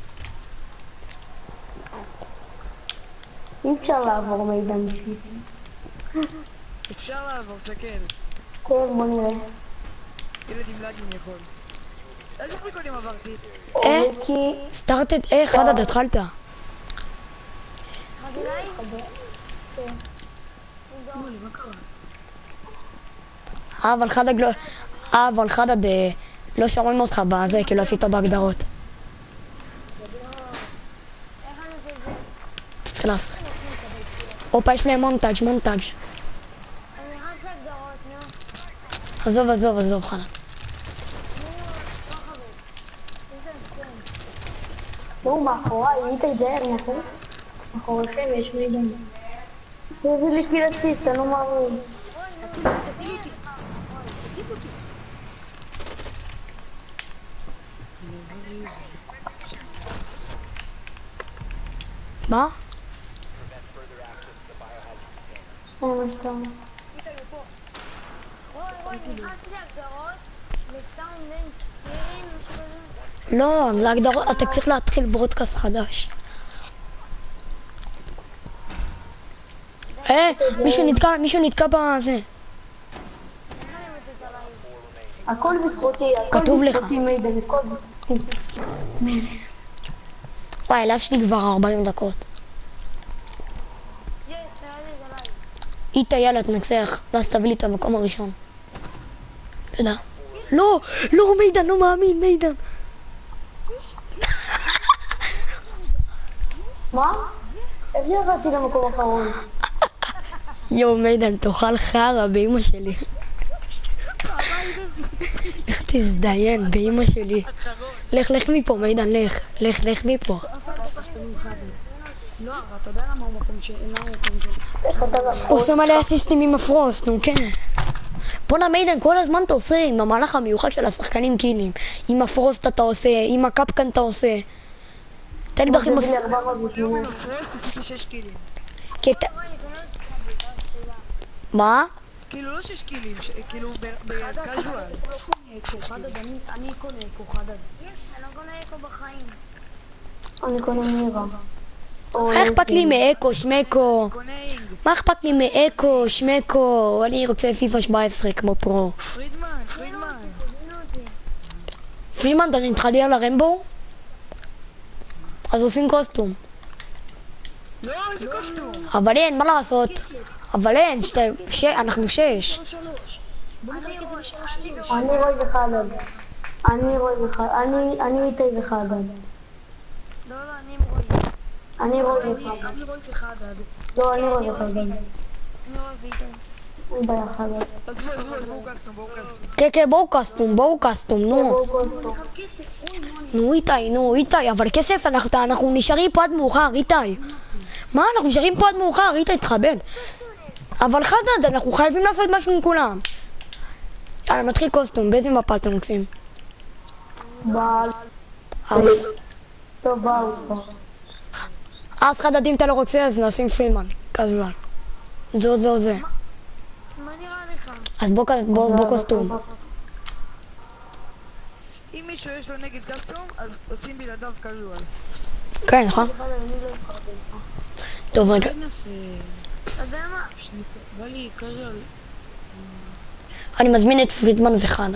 Speaker 3: אי אפשר לעבור מידע אישית.
Speaker 2: אפשר לעבור, סכן.
Speaker 3: כן, בוא נראה.
Speaker 2: ילד עם לגים יכול. איזה פריקונים עברתי?
Speaker 1: סטארטד, חדד, התחלת. אבל חדד לא שומעים אותך בזה, כי לא עשית בהגדרות. צריך לעשות. אופה, יש להם מונטאג'. עזוב, חדד.
Speaker 3: הוא מאחוריי, היית להיזהר, נכון? מאחוריכם יש מידע. זה לי קילסית, אני לא מאמין.
Speaker 1: מה? לא, להגדרות, אתה צריך להתחיל ברודקאסט חדש. מישהו נתקע בזה.
Speaker 3: הכל בזכותי,
Speaker 1: כתוב לך.
Speaker 3: מידע, הכל בזכותי.
Speaker 1: וואי, אליו שלי כבר 40 דקות. איתה, יאללה, תנצח, ואז תביא לי את המקום הראשון. תודה. לא, מידן, לא מאמין, מידן.
Speaker 3: מה? איך ירדתי למקום האחרון?
Speaker 1: יואו, מידן, תאכל חרא באמא שלי. איך תזדיין באמא שלי. לך מפה, מידן, לך מפה.
Speaker 2: לא, אתה יודע למה הוא מקום שאין לנו מקום ש...
Speaker 1: הוא עושה מלא אסיסטים עם הפרוסט, נו כן. בואנה מידן, כל הזמן אתה עושה עם המהלך המיוחד של השחקנים קילים. עם הפרוסט אתה עושה, עם הקפקן אתה עושה. תקדח עם
Speaker 3: הפרוסט.
Speaker 2: עם הפרוסט עשיתי 6 קילים.
Speaker 1: מה?
Speaker 2: כאילו לא 6 קילים, כאילו בקאז'ואל. אני קונה אקו חדד. אני לא קונה אקו בחיים.
Speaker 3: אני קונה מירה.
Speaker 1: מה אכפת לי מאקו, שמקו? מה אכפת לי מאקו, שמקו? אני רוצה פיפה 17 כמו פרו. פרידמן, אתה נתחלי על הרמבו? אז עושים קוסטום.
Speaker 2: לא, איזה קוסטום?
Speaker 1: אבל אין, מה לעשות? אבל אין, אנחנו 6.
Speaker 3: אני רוי וחדד. אני איתי וחדד.
Speaker 2: לא, אני עם רוי.
Speaker 3: אני רוי וחדד. לא, אני רוי וחדד.
Speaker 2: אני רוי ואיתי.
Speaker 3: אין בעיה חדד.
Speaker 2: אז בואו קסטום.
Speaker 1: כן, בואו קסטום, נו. נו איתי, אבל כסף אנחנו נשארים פה עד מאוחר, איתי. מה? אנחנו נשארים פה עד מאוחר, איתי, תכבד. אבל חדד, אנחנו חייבים לעשות משהו עם כולם. יאללה, מתחיל קוסטום, באיזה מפה אתם רוצים? האוס.
Speaker 3: טוב, באו.
Speaker 1: אז חדד, אם אתה לא רוצה, אז נשים פרידמן, קזואל. זה.
Speaker 2: מה נראה לך?
Speaker 1: אז בוא קוסטום.
Speaker 2: אם מישהו יש לו נגד קסטום, אז עושים בלעדיו קזואל.
Speaker 1: כן, נכון? טוב, רגע.
Speaker 2: אתה יודע מה? בא לי קזואל.
Speaker 1: אני מזמין את פרידמן וחדד.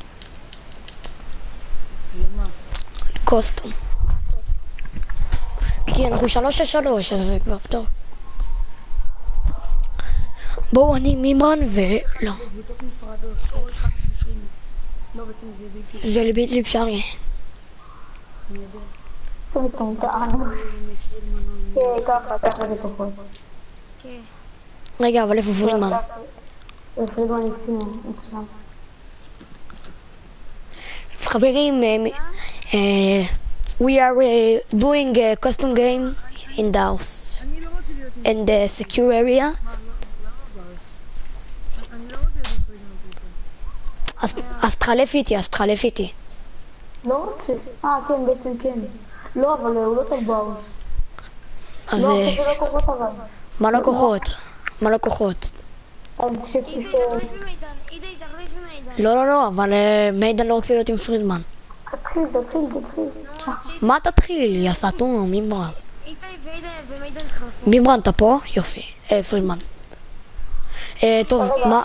Speaker 2: למה?
Speaker 1: קוסטום. כי אנחנו 3-3, אז זה כבר טוב. בואו, אני מימרן ולא.
Speaker 2: קבוצות נפרדות, או אחד בפרידמן. לא, בעצם זה בלתי.
Speaker 1: זה בלתי אפשרי.
Speaker 2: אני יודע.
Speaker 3: זה מטומטם. כן, ככה זה פחות.
Speaker 2: כן.
Speaker 1: רגע, אבל איפה פרידמן?
Speaker 3: פרידמן אצלם.
Speaker 1: חברים, we are doing a custom game in the house. In the secure area. אז תחלף איתי.
Speaker 3: לא רוצה. כן, בעצם כן. לא, אבל הוא לא טוב באוס.
Speaker 1: אז
Speaker 3: לא, זה לא כוחות אבל.
Speaker 1: מה לקוחות? מה לקוחות?
Speaker 3: אז
Speaker 1: לא, אבל מידן לא רוצה להיות עם פרידמן.
Speaker 3: תתחיל.
Speaker 1: מה תתחיל? יא סתום, מימרן.
Speaker 2: איתי ומידן התחלפו.
Speaker 1: מימרן, אתה פה? יופי. פרידמן. טוב, מה?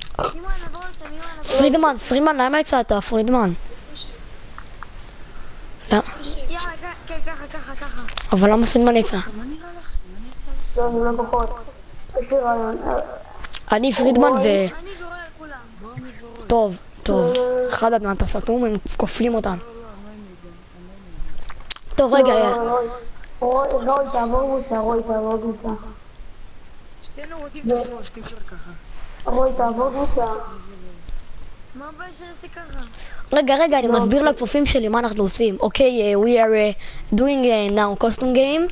Speaker 1: פרידמן, למה יצאת? פרידמן.
Speaker 2: יאללה, כן, ככה.
Speaker 1: אבל למה פרידמן יצא?
Speaker 3: לא, זה לא כוחות. יש לי רעיון.
Speaker 1: אני פרידמן ו...
Speaker 2: אני זורק כולם.
Speaker 1: טוב. אחד עד אתה סתום, הם כופלים אותנו. טוב, רגע.
Speaker 3: רוי, תעבור קבוצה.
Speaker 2: שתינו רוצים לשלוש, תפשר ככה.
Speaker 3: רוי, תעבור קבוצה.
Speaker 2: מה הבעיה שעשי ככה?
Speaker 1: רגע, אני מסביר לכפופים שלי מה אנחנו עושים. אוקיי, we are doing now costume game.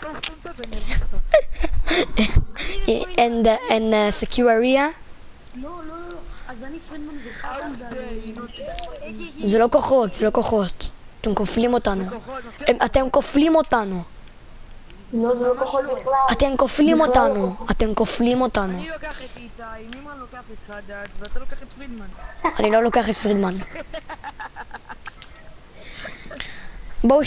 Speaker 1: and secure area.
Speaker 2: לא. אז אני פרידמן וחד.
Speaker 1: זה לא כוחות. אתם כופלים אותנו. אתם כופלים אותנו.
Speaker 3: לא, זה לא כוחות בכלל.
Speaker 1: אתם כופלים אותנו.
Speaker 2: אני לוקח את איתי, מימרן לוקח את סעדת, ואתה לוקח את פרידמן.
Speaker 1: אני לא לוקח את פרידמן. בואו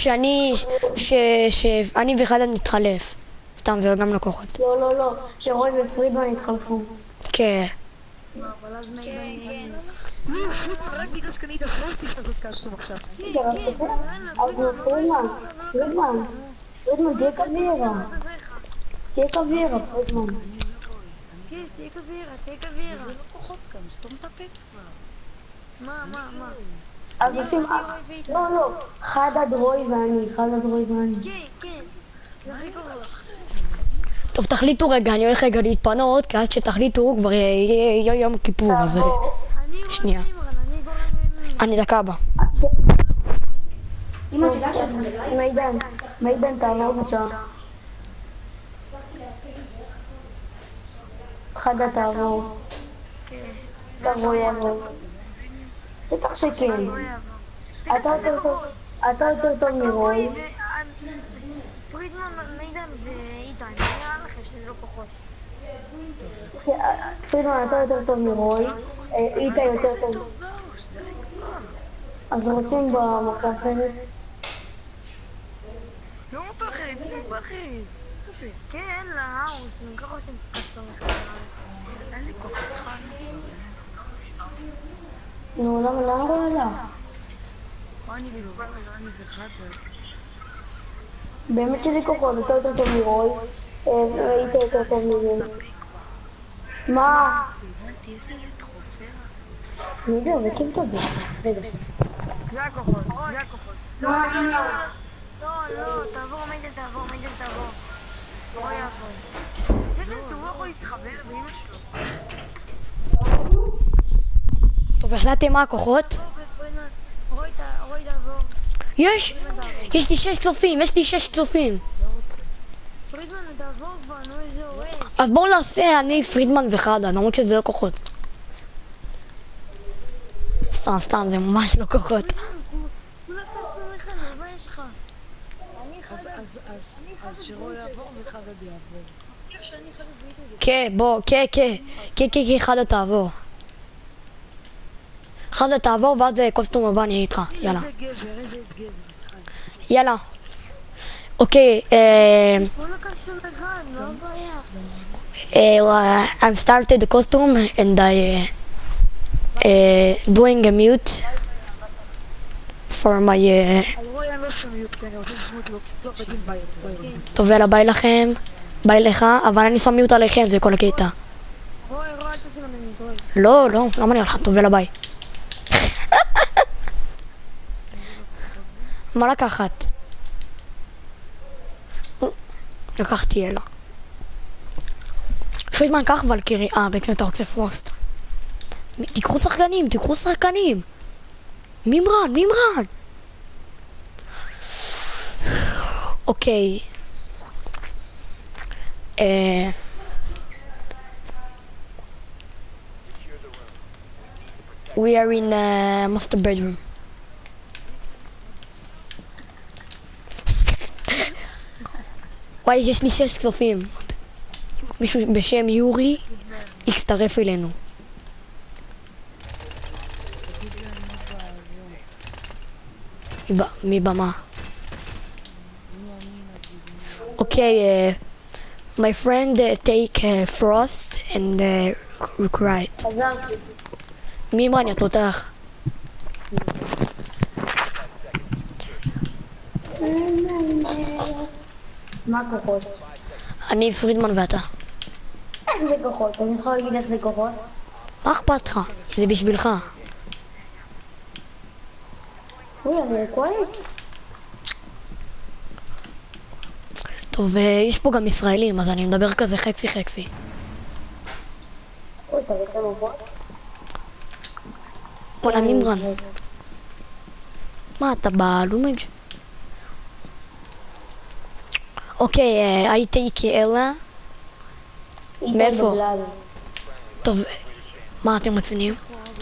Speaker 1: שאני וחדד נתחלף. סתם, זה גם לקוחות.
Speaker 3: לא, שרוי ופרידמן התחלפו.
Speaker 1: כן.
Speaker 2: אבל אז מידן... רק בגלל שקנית הפרסטיס הזאת קשטום עכשיו.
Speaker 3: פרידמן, תהיה קביירה. פרידמן.
Speaker 2: כן, תהיה קביירה. זה לא כוחות כאן, סתום את הפה כבר. מה?
Speaker 3: אז עושים... לא, חדד, רוי ואני.
Speaker 2: כן. זה הכי קרוב.
Speaker 1: טוב, תחליטו רגע, אני הולך רגע להתפנות, כי עד שתחליטו כבר יהיה יום כיפור, אז... שנייה. אני דקה הבאה.
Speaker 3: מידן, תעבור בבקשה. חדה תעבור. יעבור. בטח שכן. אתה יותר טוב מרוי.
Speaker 2: פרידמן, מידן ואיתי, אני נראה לכם שזה לא כוחות.
Speaker 3: פרידמן, אתה יותר טוב מרוי. איתי יותר טוב. אז רוצים במכה אחרת?
Speaker 2: לא מפה אחרת, מפה אחרת. כן, להאוס, אני ככה עושים קסטום אחד. אין לי כוחות אחד.
Speaker 3: נו, למה לא יודע?
Speaker 2: אני בגלל, אני בכלל.
Speaker 3: באמת שלי כוחות, אתה יותר טוב מרוי. ואיתי יותר טוב מזה. מה? אני יודע, זה כאילו טוב. רגע.
Speaker 2: זה הכוחות. לא, תעבור, מידן תעבור. לא יעבור. זה הוא יכול להתחבר באמא שלו.
Speaker 1: טוב, החלטתם מה הכוחות?
Speaker 2: רוי תעבור.
Speaker 1: יש לי 6 צופים.
Speaker 2: פרידמן תעבור כבר, נו איזה הורס.
Speaker 1: אז בואו נעשה אני, פרידמן וחדה, למרות שזה לא כוחות. סתם, זה ממש לא כוחות.
Speaker 2: כולה קסטום אחד, מה יש לך? אז שרוי יעבור וחדד יעבור.
Speaker 1: כן, חדה תעבור. חדה תעבור ואז קוסטום הבא אני איתך, יאללה.
Speaker 2: איזה גבר.
Speaker 1: יאללה. אוקיי,
Speaker 2: כולה קסטום אחד, לא בעיה.
Speaker 1: I'm started the costume and I doing a mute for my...
Speaker 2: על רוי אני לא שמיוט, כי אני רוצה לשמות לא פתים ביי.
Speaker 1: טוב, יאללה, ביי לכם, ביי לך, אבל אני שם מיוט עליכם, זה כל הקטע.
Speaker 2: רוי, אל תשים עליהם,
Speaker 1: לא, למה אני הולך? טוב, יאללה, ביי. מה לקחת? לקחתי יאללה. פרידמן, קח ולקירי. בעצם אתה רוצה פרוסט. תיקחו שחקנים. מימרן. אוקיי. We are in master bedroom. וואי, יש לי 6 צופים. מישהו בשם יורי יצטרף אלינו. מבמה. אוקיי, my friend take frost and cried.
Speaker 3: חזרתי.
Speaker 1: מי מעניין אותך?
Speaker 3: מה כוחות?
Speaker 1: אני פרידמן ואתה.
Speaker 3: איך זה כוחות? אני יכולה להגיד איך זה כוחות?
Speaker 1: מה אכפת לך? זה בשבילך.
Speaker 3: אוי, אני קואלית.
Speaker 1: טוב, יש פה גם ישראלים, אז אני מדבר כזה חצי חצי.
Speaker 3: אוי, אתה רוצה מבוא?
Speaker 1: וואלה, מימרן. מה, אתה בלומג'? אוקיי, הייתי כאלה. מאיפה? טוב, מה אתם מציינים?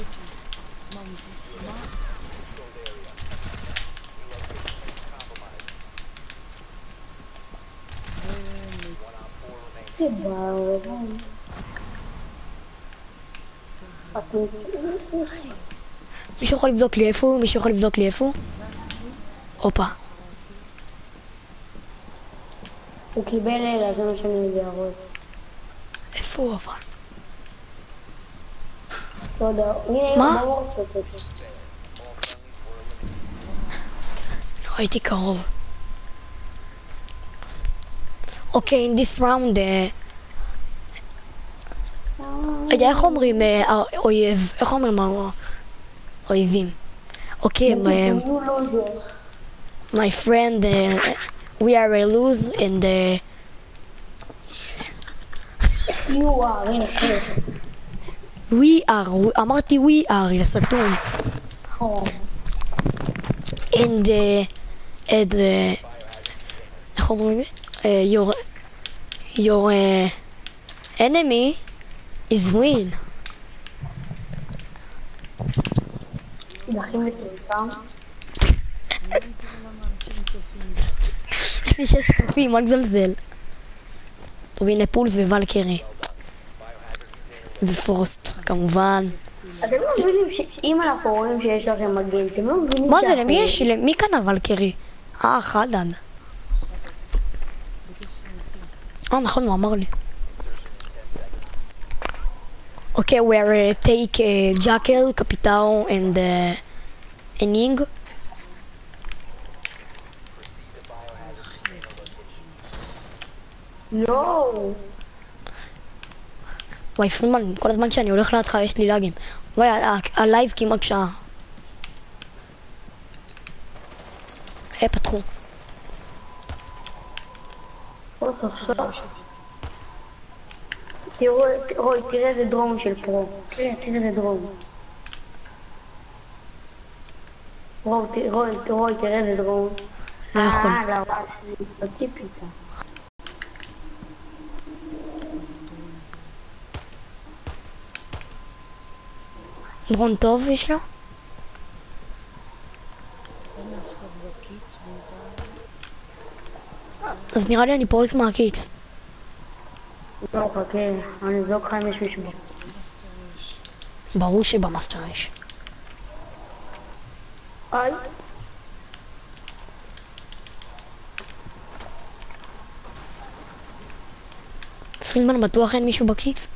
Speaker 1: מישהו יכול לבדוק לי איפה? מישהו יכול לבדוק לי איפה? הופה.
Speaker 3: הוא קיבל לילה, זה מה שאני יודע, רואה.
Speaker 1: איפה הוא אבל?
Speaker 3: לא יודע,
Speaker 1: מה?
Speaker 3: ברור שוצא.
Speaker 1: לא הייתי קרוב. אוקיי, in this round, רגע, איך אומרים אויב? איך אומרים אויבים? אוקיי, my friend, we are a lose and
Speaker 3: you are, הנה,
Speaker 1: we are, אמרתי we are, לסתום. and איך אומרים? your enemy is win.
Speaker 3: הכי מטומטם.
Speaker 1: יש לי 6 צופים, אל תזלזל. טוב, הנה פולס וולקרי. ופרוסט, כמובן.
Speaker 3: אתם לא מבינים שאם אנחנו רואים שיש לכם מגן, אתם לא מבינים
Speaker 1: מה זה, למי יש? מי קנה וולקרי? חדד. נכון, הוא אמר לי. אוקיי, we are take Jackal, קפיטאו and Ening.
Speaker 3: יואו.
Speaker 1: וואי, פרידמן, כל הזמן שאני הולך לידך יש לי לאגים. וואי, הלייב כמעט שעה. פתחו.
Speaker 3: רוי, תראה איזה דרום של פרו. תראה איזה דרום. רוי, תראה איזה דרום.
Speaker 1: לא יכול.
Speaker 3: לא ציפית.
Speaker 1: דרון טוב יש לו? אז נראה לי אני פורץ מהקיץ.
Speaker 3: לא, חכה, אני אבדוק לך אם יש מישהו.
Speaker 1: ברור שבמאסטר יש.
Speaker 3: היי.
Speaker 1: פרידמן, בטוח אין מישהו בקיץ?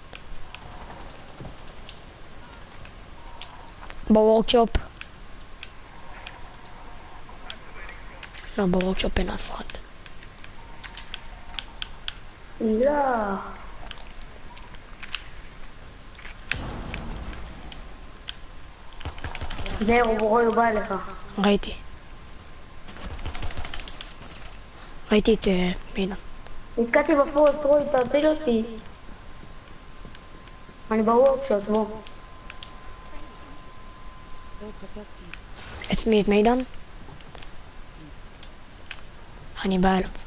Speaker 1: בוורקשופ? לא, בוורקשופ אין אף אחד.
Speaker 3: לא. זהו, רוי, הוא בא אליך.
Speaker 1: ראיתי. ראיתי את מינה.
Speaker 3: נתקעתי בפרוט, רוי, תציל אותי. אני בוורקשופ, בוא.
Speaker 1: את מי? את מידן? אני בא אליו.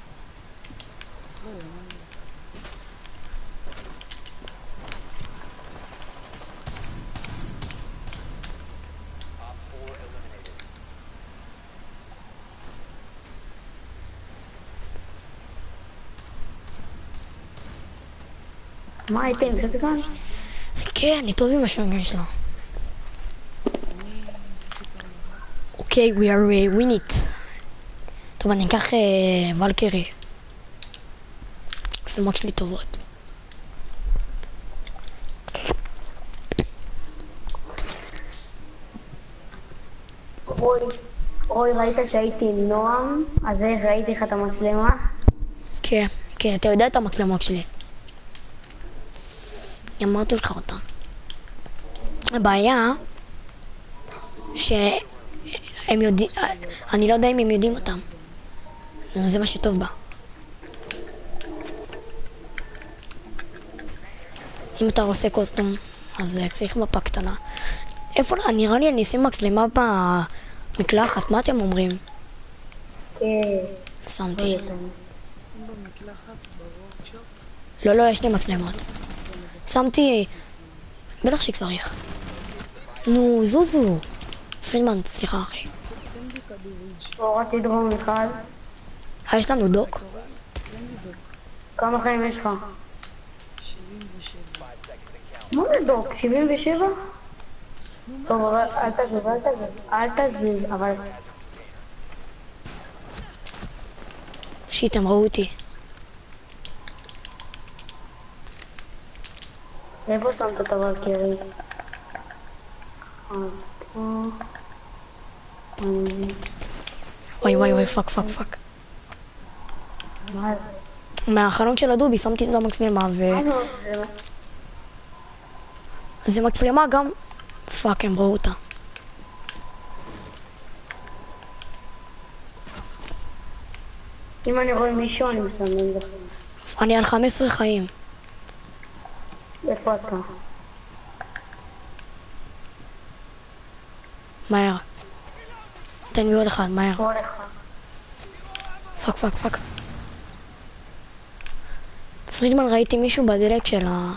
Speaker 3: מה הייתם? זה כאן?
Speaker 1: כן, אני טוב עם השונגן שלו. אוקיי, we are win it. טוב, אני אקח ולקרי. מצלמות שלי טובות.
Speaker 3: רוי, ראית שהייתי עם נועם? אז איך ראיתי לך את המצלמה?
Speaker 1: כן, כן, אתה יודע את המצלמות שלי. אמרתי לך אותה. הבעיה שהם יודעים, אני לא יודע אם הם יודעים אותם. זה מה שטוב בה. אם אתה עושה קוסטום, אז צריך מפה קטנה. איפה, נראה לי אני אשים מצלמה במקלחת, מה אתם אומרים?
Speaker 3: כן.
Speaker 1: שמתי. לא, לא, יש לי מצלמות. שמתי... בטח שצריך. נו, זוזו. פרידמן, סליחה אחי.
Speaker 3: הורדתי דרום אחד.
Speaker 1: יש לנו דוק?
Speaker 3: כמה חיים יש לך? מה זה דוק? 77? טוב, אבל אל תזוז, אל תזוז, אבל...
Speaker 1: שיט, הם ראו אותי.
Speaker 3: איפה שמת את הוולקרי?
Speaker 1: וואי וואי וואי, פאק פאק פאק.
Speaker 3: מה?
Speaker 1: מהחלון של הדובי שמתי את המצלמה זה מצלמה גם... פאק, הם ראו אותה.
Speaker 3: אם אני רואה מישהו אני מסמן לך.
Speaker 1: אני על 15 חיים.
Speaker 3: איפה אתה?
Speaker 1: מהר. תן לי עוד אחד, מהר.
Speaker 3: פה לך.
Speaker 1: פאק פאק פאק. פרידמן, ראיתי מישהו בדלת של ה...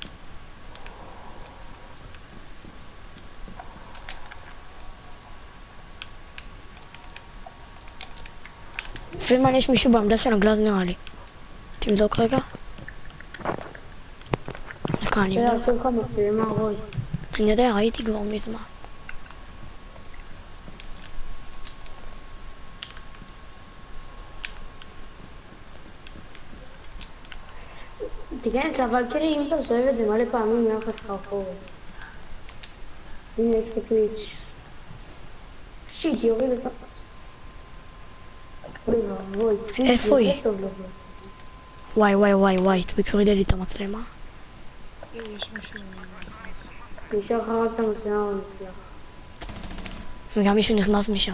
Speaker 1: פרידמן, יש מישהו בעמדה של הגלאז נראה לי. תבדוק רגע. דקה, אני אבדוק.
Speaker 3: לך מצלמה, רוי.
Speaker 1: אני יודע, ראיתי כבר מזמן.
Speaker 3: תיכנס לוולקרי, אם אתה מסובב את זה מלא פעמים יחס לך אחורה. הנה יש פה טוויץ'. שיט, יוריד את ה...
Speaker 1: איפה היא? וואי וואי וואי וואי, טוויץ' הורידה לי את המצלמה.
Speaker 3: נשאר לך רק את המצלמה במקלח.
Speaker 1: וגם מישהו נכנס משם.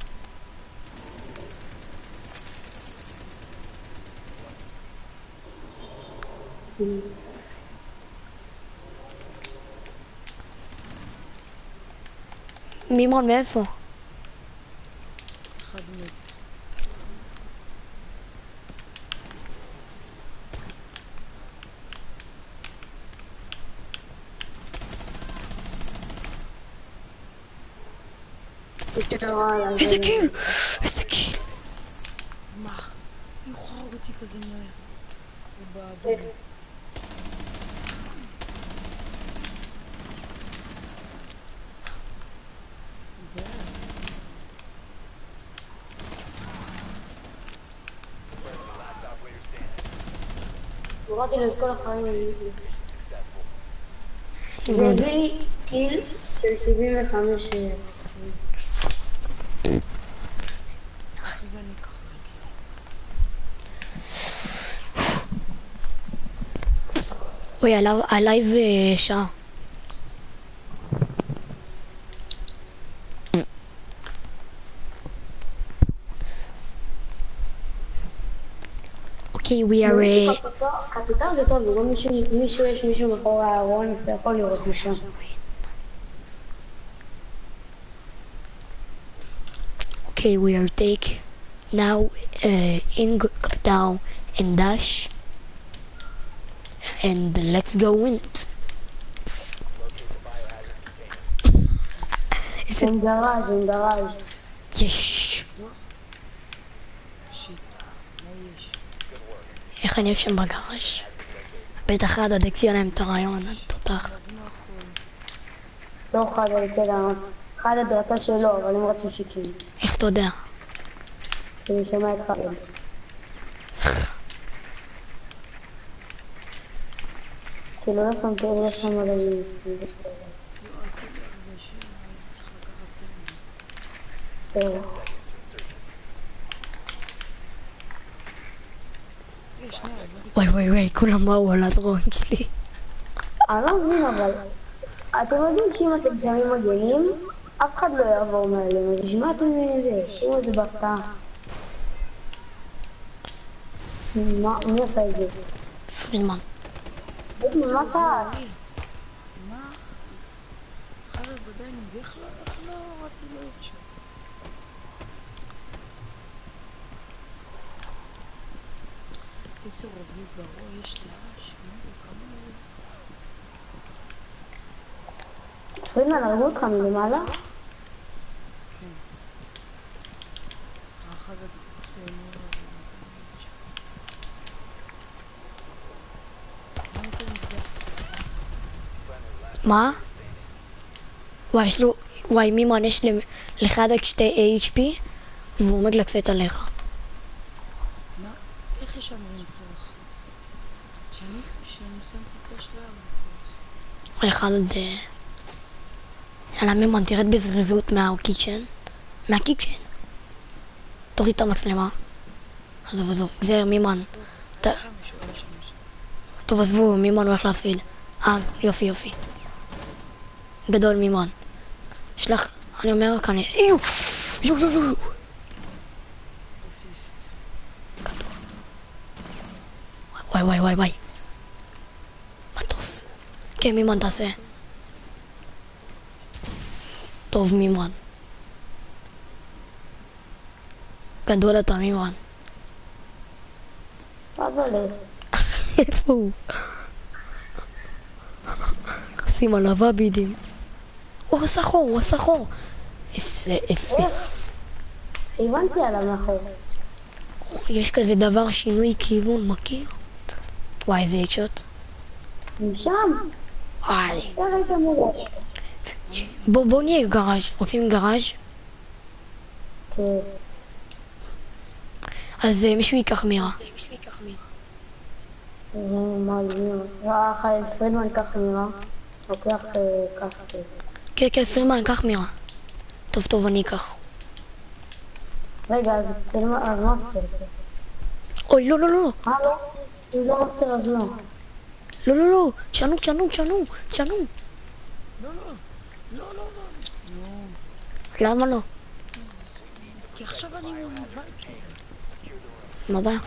Speaker 1: מימון, מאיפה? איזה קיל! איזה קיל!
Speaker 2: מה? היא יכולה אותי כזה מהר.
Speaker 3: הורדתי לו את כל החיים. זה הביא לי קיל של 75.
Speaker 1: אוי, הלייב שעה. אוקיי, we are...
Speaker 3: קפיטר זה טוב, וגם יש מישהו מאחורי הארון, אז אתה יכול לראות משם.
Speaker 1: Okay, we are take now in capital and dash and let's go win it.
Speaker 3: אין גראז', אין גראז'.
Speaker 1: יש. איך אני שם בגראז'? בטח אחד הדק שלהם את הרעיון, תותח.
Speaker 3: לא חד רצה לענות. חד רצה שלא, אבל הם רצו שכן.
Speaker 1: איך אתה יודע?
Speaker 3: אני שומע את חד. כאילו לא שמתי לב שם עליהם.
Speaker 1: וואי וואי וואי, כולם באו על הדרון שלי.
Speaker 3: אני לא מבין אבל, אתם יודעים שאם אתם שמים מגנים, אף אחד לא יעבור מעליהם, אז תשמע אתם זה, שימו את זה בהפתעה. מי עשה את זה?
Speaker 1: פרידמן.
Speaker 3: מה אתה?
Speaker 2: מה? חבר בוודאי נביך לו? איך לא ראיתי לו את שם? איזה רובית ברור יש לי רעש, מה זה כמה?
Speaker 3: פרידמן, הרגו אותך מלמעלה?
Speaker 2: כן. אחר כך זה מורה.
Speaker 1: מה? וואי, יש לו... וואי, מימון, יש לאחד רק 2 HP, והוא עומד לצאת עליך.
Speaker 2: מה? איך יש אמורים פורס? שאני שמתי את השלב פורס.
Speaker 1: אחד זה... יאללה, מימון, תרד בזריזות מהקיצ'ן. מהקיצ'ן. תוריד את המצלמה. עזוב, גזר, מימון. טוב, עזבו, מימון הולך להפסיד. יופי. גדול מימון. שלח, אני אומר כאן, יו. וואי. מטוס. כן, מימון תעשה. טוב, מימון. גדול אתה, מימון.
Speaker 3: אבל...
Speaker 1: איפה הוא? שים עליו הבידים. הוא עשה חור. איזה אפס.
Speaker 3: הבנתי עליו מאחור.
Speaker 1: יש כזה דבר שינוי כיוון, מכיר? וואי, איזה איצ'ות.
Speaker 3: משם?
Speaker 1: וואי.
Speaker 3: ראית מורה.
Speaker 1: בוא נהיה גראז'. רוצים גראז'?
Speaker 3: כן.
Speaker 1: אז מישהו ייקח מירה.
Speaker 3: מה זה? פרידמן קח מירה. לוקח קסטי.
Speaker 1: כן, פרידמן, קח מירה. טוב, אני אקח.
Speaker 3: רגע, אז פרידמן, אז מאסטר.
Speaker 1: אוי, לא.
Speaker 3: לא? אם זה מאסטר אז לא.
Speaker 1: לא. צ'נו.
Speaker 2: לא.
Speaker 1: למה לא?
Speaker 2: כי עכשיו אני מובן.
Speaker 1: מה הבעיה?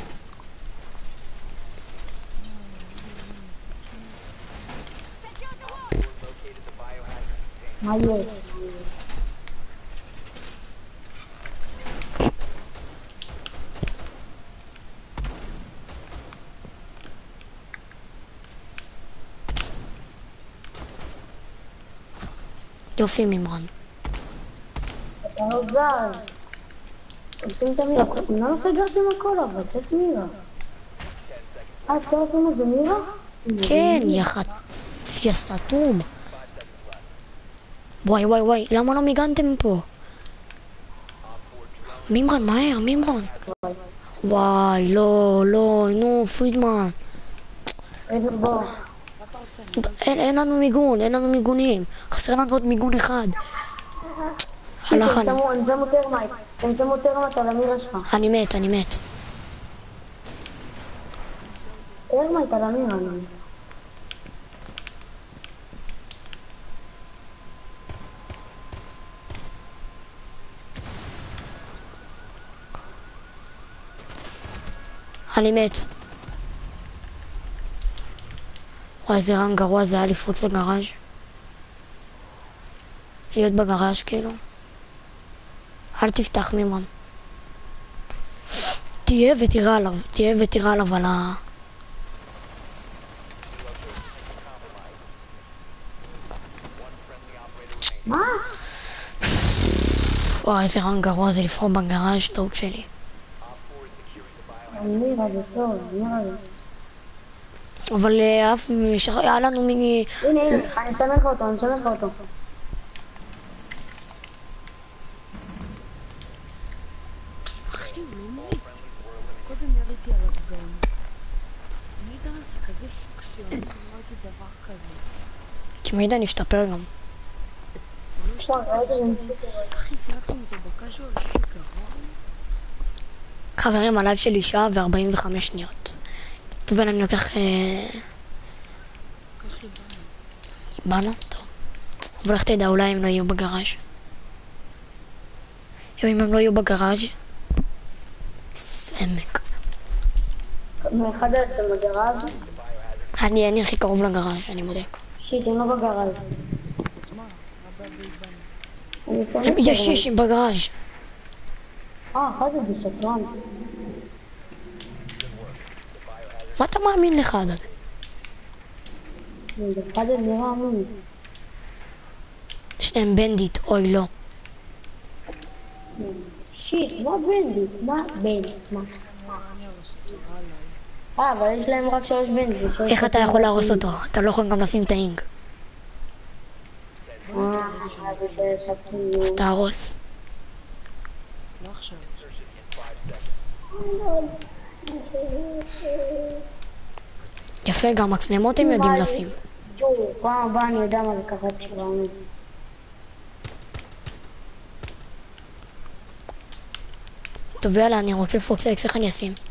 Speaker 3: מה יהיה?
Speaker 1: יופי מימרן.
Speaker 3: אתה לא זז. עושים את המירה. לא סגרתם הכל אבל, צריך מירה. אתה עושים איזה מירה?
Speaker 1: כן, יא סתום. וואי, למה לא מיגנתם פה? מימרן, מהר. וואי, לא, נו, פרידמן.
Speaker 3: בוא.
Speaker 1: אין לנו מיגונים. חסר לנו עוד מיגון אחד. הלך אני.
Speaker 3: הם שמו טרמייט על המירה שלך.
Speaker 1: אני מת.
Speaker 3: טרמייט על המירה.
Speaker 1: אני מת. וואי, איזה רן גרוע זה היה לפרוץ לגראז'. להיות בגראז' כאילו. אל תפתח מימון. תהיה ותראה עליו על ה...
Speaker 3: מה?
Speaker 1: וואי, איזה רן גרוע זה לפרום בגראז', טעות שלי.
Speaker 3: מירה זה טוב, מירה זה...
Speaker 1: אבל היה לנו מיני...
Speaker 3: הנה, אני אסמן לך אותו,
Speaker 2: אחי, הוא לא מת. קודם יריתי עליו גם. מידן זה כזה פוקסיון, לא ראיתי דבר כזה.
Speaker 1: כי מידן השתפר גם.
Speaker 2: אחי, סרקתם אותו בקאז'ואל, זה גרון.
Speaker 1: חברים, הלייב שלי שעה ו45 שניות. טוב, אני לוקח...
Speaker 2: קח לי בנו.
Speaker 1: בנו? טוב. אבל איך תדע, אולי הם לא יהיו בגראז'. אם הם לא יהיו בגראז' סמק.
Speaker 3: מאחד אתם בגראז'?
Speaker 1: אני הכי קרוב לגראז', אני בודק.
Speaker 3: שיט, הם לא בגראז'.
Speaker 2: אז מה? מה בעיה בנו?
Speaker 3: אני סומך
Speaker 1: יש, הם בגראז'.
Speaker 3: אחד זה שקרן.
Speaker 1: מה אתה מאמין לך, אדון?
Speaker 3: אחד זה נראה אמון.
Speaker 1: יש להם בנדיט, אוי לא.
Speaker 3: שיט, מה בנדיט? מה? אבל יש להם רק 3 בנדיט.
Speaker 1: איך אתה יכול להרוס אותו? אתה לא יכול גם לשים את האינג. אז תהרוס.
Speaker 2: לא עכשיו.
Speaker 1: יפה, גם מצלמות הם יודעים לשים.
Speaker 3: פעם הבאה אני יודע מה זה קפץ שלנו.
Speaker 1: טוב, יאללה, אני רוצה לפוקס אקס, איך אני אשים?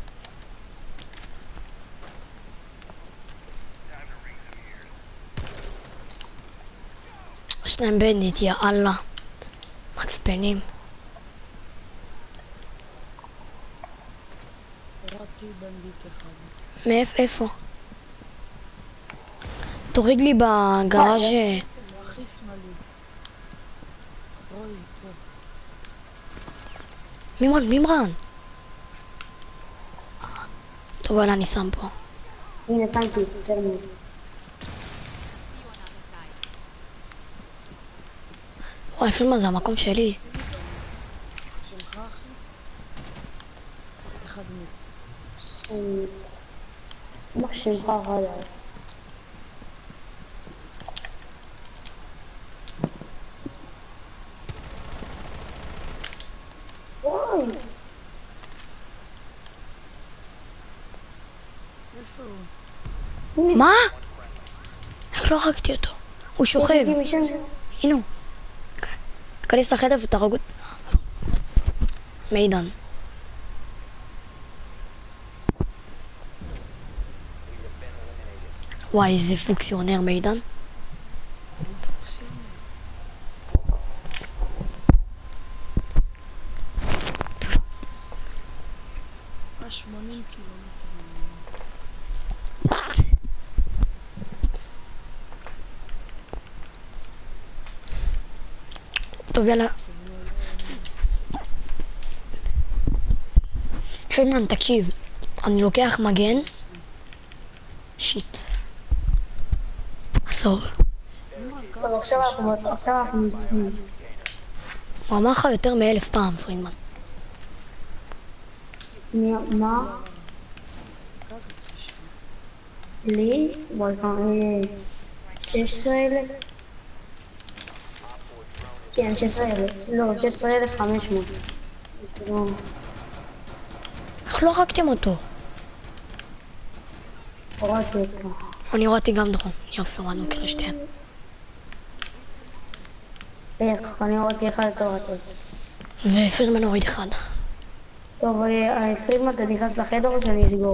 Speaker 1: יש להם בנדיט, יא אללה. מעצבנים.
Speaker 2: הורדתי בנדיט אחד.
Speaker 1: איפה? תוריד לי בגראז'
Speaker 2: הכי שמאלי. רוי, פה.
Speaker 1: מימרן. טוב, יאללה, אני שם פה.
Speaker 3: הנה, שמתי, יותר מאוד.
Speaker 1: וואי, פילמה, זה המקום שלי.
Speaker 2: שלך אחי? אחד מת.
Speaker 3: מה שמך אחד? וואי.
Speaker 2: איפה הוא?
Speaker 1: מה? איך לא הרגתי אותו? הוא שוכב. הנה הוא. כנס לחדר ותהרוג אותו. מידן. וואי, איזה פוקסיונר מידן.
Speaker 2: 80 קילומטר.
Speaker 1: טוב, יאללה. פלמן, תקשיב. אני לוקח מגן. שיט. עשור.
Speaker 3: טוב, עכשיו אנחנו נצאים.
Speaker 1: הוא אמר לך יותר מ1000 פעם, פרידמן.
Speaker 3: מה? לי? וואי, 16,000? כן, 16,000. לא, 16,500.
Speaker 1: איך לא הרגתם אותו?
Speaker 3: הורדתי אותו.
Speaker 1: אני הורדתי גם דרום. יופי, הורדנו כששתיהם.
Speaker 3: איך? אני הורדתי אחד את הורדתי.
Speaker 1: ופרידמן הוריד אחד.
Speaker 3: טוב, פרידמן, אתה נכנס לחדר או שאני אסגור?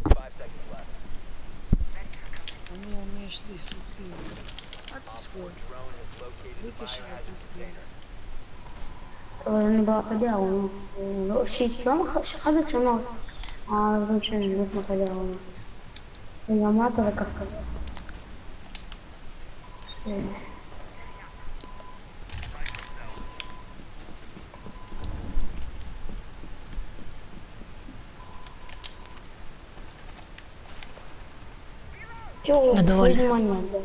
Speaker 2: אני יש לי סופים. אל תסגור. בלי קשר לתקדים.
Speaker 3: טוב, אני בחדר, לא, שיט, למה שחדות שונות? לא משנה, אני לא בחדר, וגם מה אתה לקח כזה?
Speaker 1: גדול.
Speaker 2: מה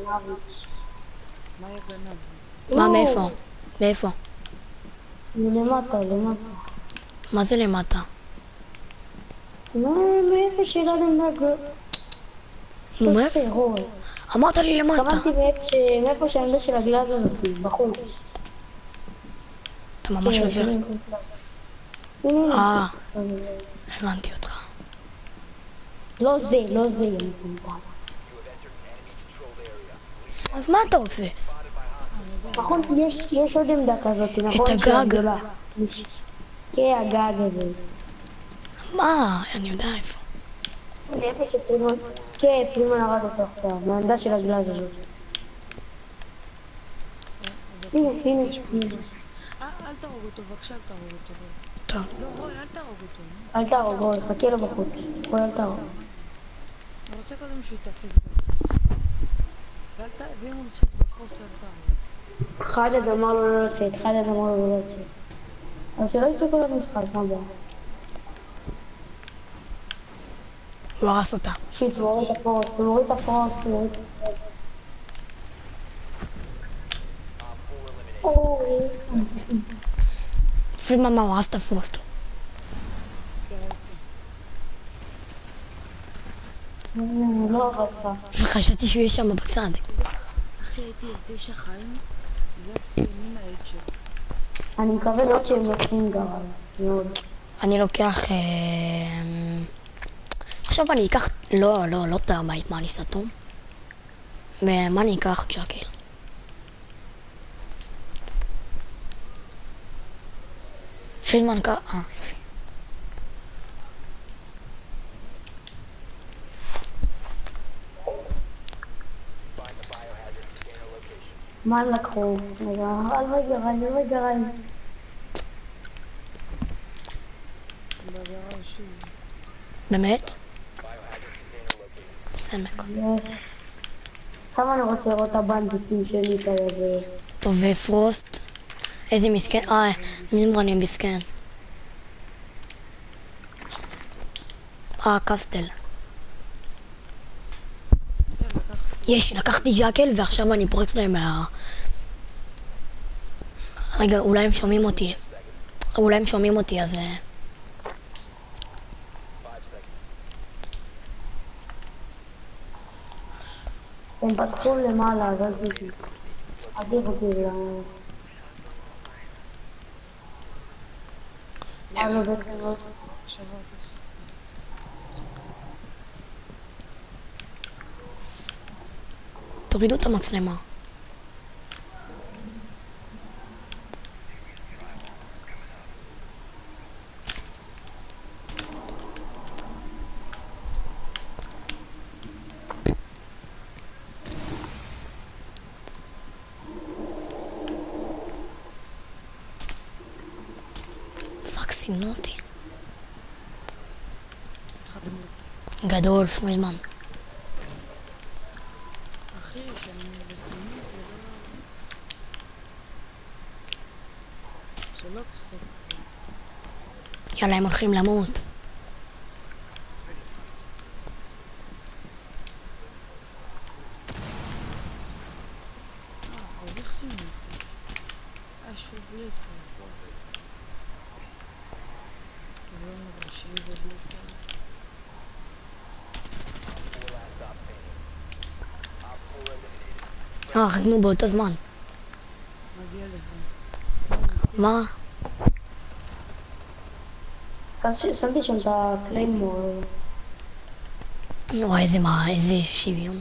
Speaker 2: יגנב?
Speaker 1: מה, מאיפה? מאיפה?
Speaker 3: למטה.
Speaker 1: מה זה למטה?
Speaker 3: מאיפה שהגעתם דג...
Speaker 1: נו,
Speaker 3: לא
Speaker 1: מאיפה?
Speaker 3: סירוי.
Speaker 1: אמרת לי למטה.
Speaker 3: התכוונתי מאיפה שהעמדה של הגלאז הזאת, בחוץ.
Speaker 1: אתה ממש עוזר.
Speaker 3: הנה.
Speaker 1: הבנתי אותך.
Speaker 3: לא זה.
Speaker 1: אז מה אתה רוצה?
Speaker 3: נכון, יש עוד עמדה כזאת, נכון?
Speaker 1: הגג.
Speaker 3: שהיא הגדולה. כן, הגג הזה.
Speaker 1: מה? אני יודע איפה.
Speaker 3: מאיפה שפרימון, כן, פרימון הרג אותו עכשיו, מהעמדה של הגלאז הזאת. הנה.
Speaker 2: אל תהרוג אותו, בבקשה, אל תהרוג אותו.
Speaker 1: טוב.
Speaker 2: לא, רוי, אל תהרוג אותו.
Speaker 3: אל תהרוג, רוי, חכה לו בחוץ. רוי, אל תהרוג.
Speaker 2: אני רוצה קודם שהוא יתאפס בפרוסט. ואם הוא נתפס בפרוסט, אל תהרוג.
Speaker 3: חדד אמר לו לא לצאת, אז שלא יצא כל המשחק, מה הבעיה?
Speaker 1: הוא הרס אותה.
Speaker 3: שיט, הוא מוריד את הפרוסט.
Speaker 1: פרידמן, מה, הוא הרס את הפרוסט.
Speaker 3: לא עבד לך.
Speaker 1: חשבתי שהוא יהיה שם בצד.
Speaker 2: אחי, הייתי 9 חיים, זה הסתימים האדשט.
Speaker 3: אני מקווה מאוד שהם לוקחים גרל, מאוד.
Speaker 1: אני לוקח... עכשיו אני אקח... לא טרמייט, מה אני סתום? ומה אני אקח? ג'קל. פרידמן יופי.
Speaker 3: מה הם לקחו? הלוואי גרל.
Speaker 1: באמת? סמק.
Speaker 3: עכשיו אני רוצה לראות את הבנדיטים שלי כזה.
Speaker 1: טוב, ופרוסט? איזה מסכן? מזמרני מסכן. קסטל. לקחתי ג'קל ועכשיו אני פורץ להם רגע, אולי הם שומעים אותי. אז...
Speaker 3: הם פתחו למעלה, אז עדיף אותי לא בעצם לא.
Speaker 1: תורידו את המצלמה. סימנו אותי. גדול, פרידמן.
Speaker 2: אחי, שאני רציני, זה לא צחוק.
Speaker 1: יאללה, הם הולכים למות. חגנו באותו זמן.
Speaker 2: מגיע לך.
Speaker 1: מה?
Speaker 3: שמתי שם את הקליימור.
Speaker 1: וואי, איזה שוויון.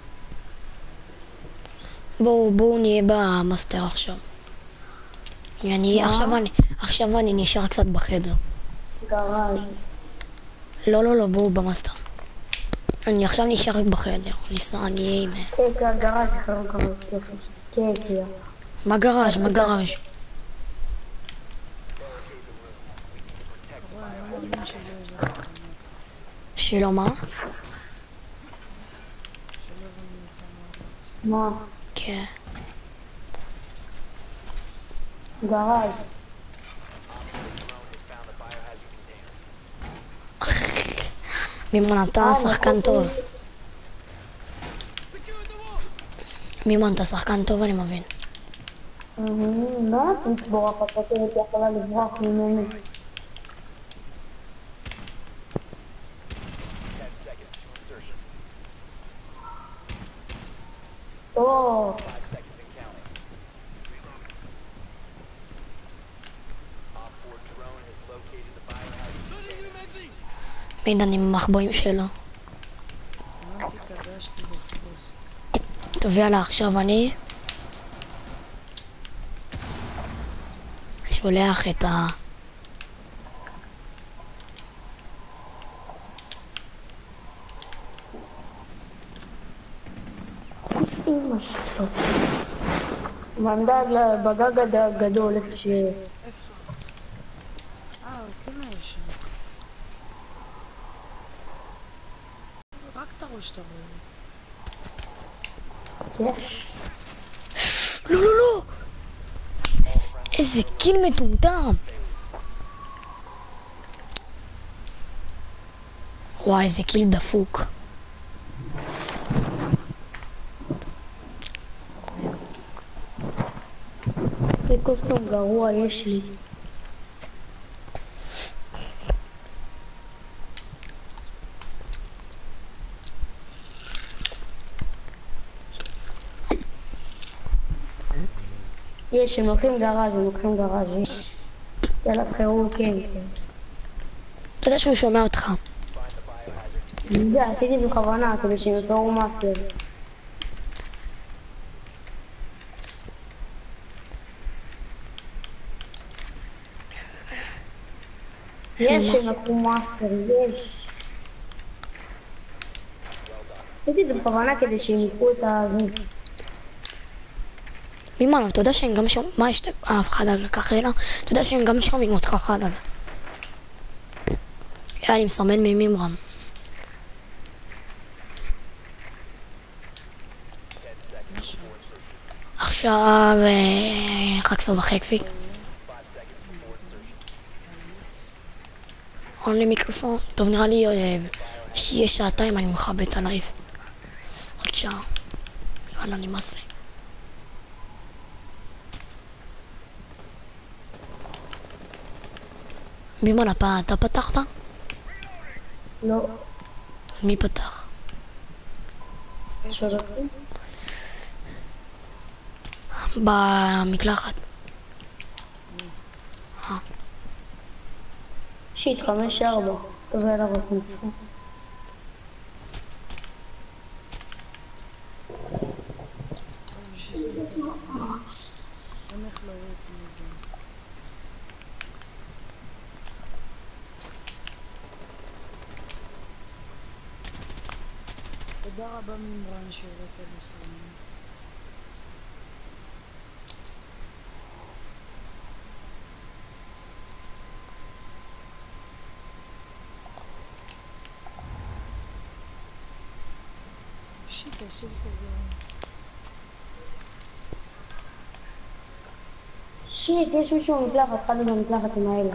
Speaker 1: בואו נהיה במאסטר עכשיו. עכשיו אני נשאר קצת בחדר.
Speaker 3: גראז'.
Speaker 1: לא, בואו במאסטר. אני עכשיו נשאר רק בחדר. אני אהיה עם...
Speaker 3: כן, גראז' אחר גראז'. כן.
Speaker 1: מה גראז'? שלא מה?
Speaker 3: מה?
Speaker 1: כן.
Speaker 3: גראז'.
Speaker 1: מימון, אתה שחקן טוב. מימון, אתה שחקן טוב, אני מבין.
Speaker 3: לא נתן לצבור הפקות, הייתי יכולה לברוח ממני. טוב.
Speaker 1: מידן עם המחבואים שלו.
Speaker 2: אמרתי, קדשתי בפרוס.
Speaker 1: טוב, יאללה, עכשיו אני שולח את ה...
Speaker 3: אמא שלו. מנדג בגג הגדול, איפה ש...
Speaker 2: הוא כן היה שם. רק את הראש אתה רואה.
Speaker 3: יש.
Speaker 1: לא, לא, לא! איזה קיל מטומטם! וואי, איזה קיל דפוק.
Speaker 3: זה קוסטום גרוע יש לי. יש, הם לוקחים גראז', יש. יאללה, בחירו, כן.
Speaker 1: אתה יודע שהוא שומע אותך.
Speaker 3: אני יודע, עשיתי זו בכוונה כדי שהם יפרו מאסטר. יש, הם לקחו מאסטר, יש. עשיתי זו בכוונה כדי שהם יקחו את הזה.
Speaker 1: מימן, אתה יודע שהם גם שומעים... מה יש... אחד לקח אלה? אתה יודע שהם גם שומעים אותך אחד. אני מסמן ממרם. עכשיו... 11:30. עון לי מיקרופון. טוב, נראה לי שיהיה שעתיים אני מכבה את הלייב. עוד שעה. יאללה, נמאס לי. מימן, אתה פתחת?
Speaker 3: לא.
Speaker 1: מי פתח?
Speaker 3: שולחים?
Speaker 1: במקלחת.
Speaker 3: שיט, 5-4. טוב, יאללה, רק נצחה.
Speaker 2: תודה רבה ממרן שהראית לכם. שיט, תעשו כזה.
Speaker 3: שיט, יש מישהו במקלחת, אחד במקלחת עם האלה.
Speaker 2: נראה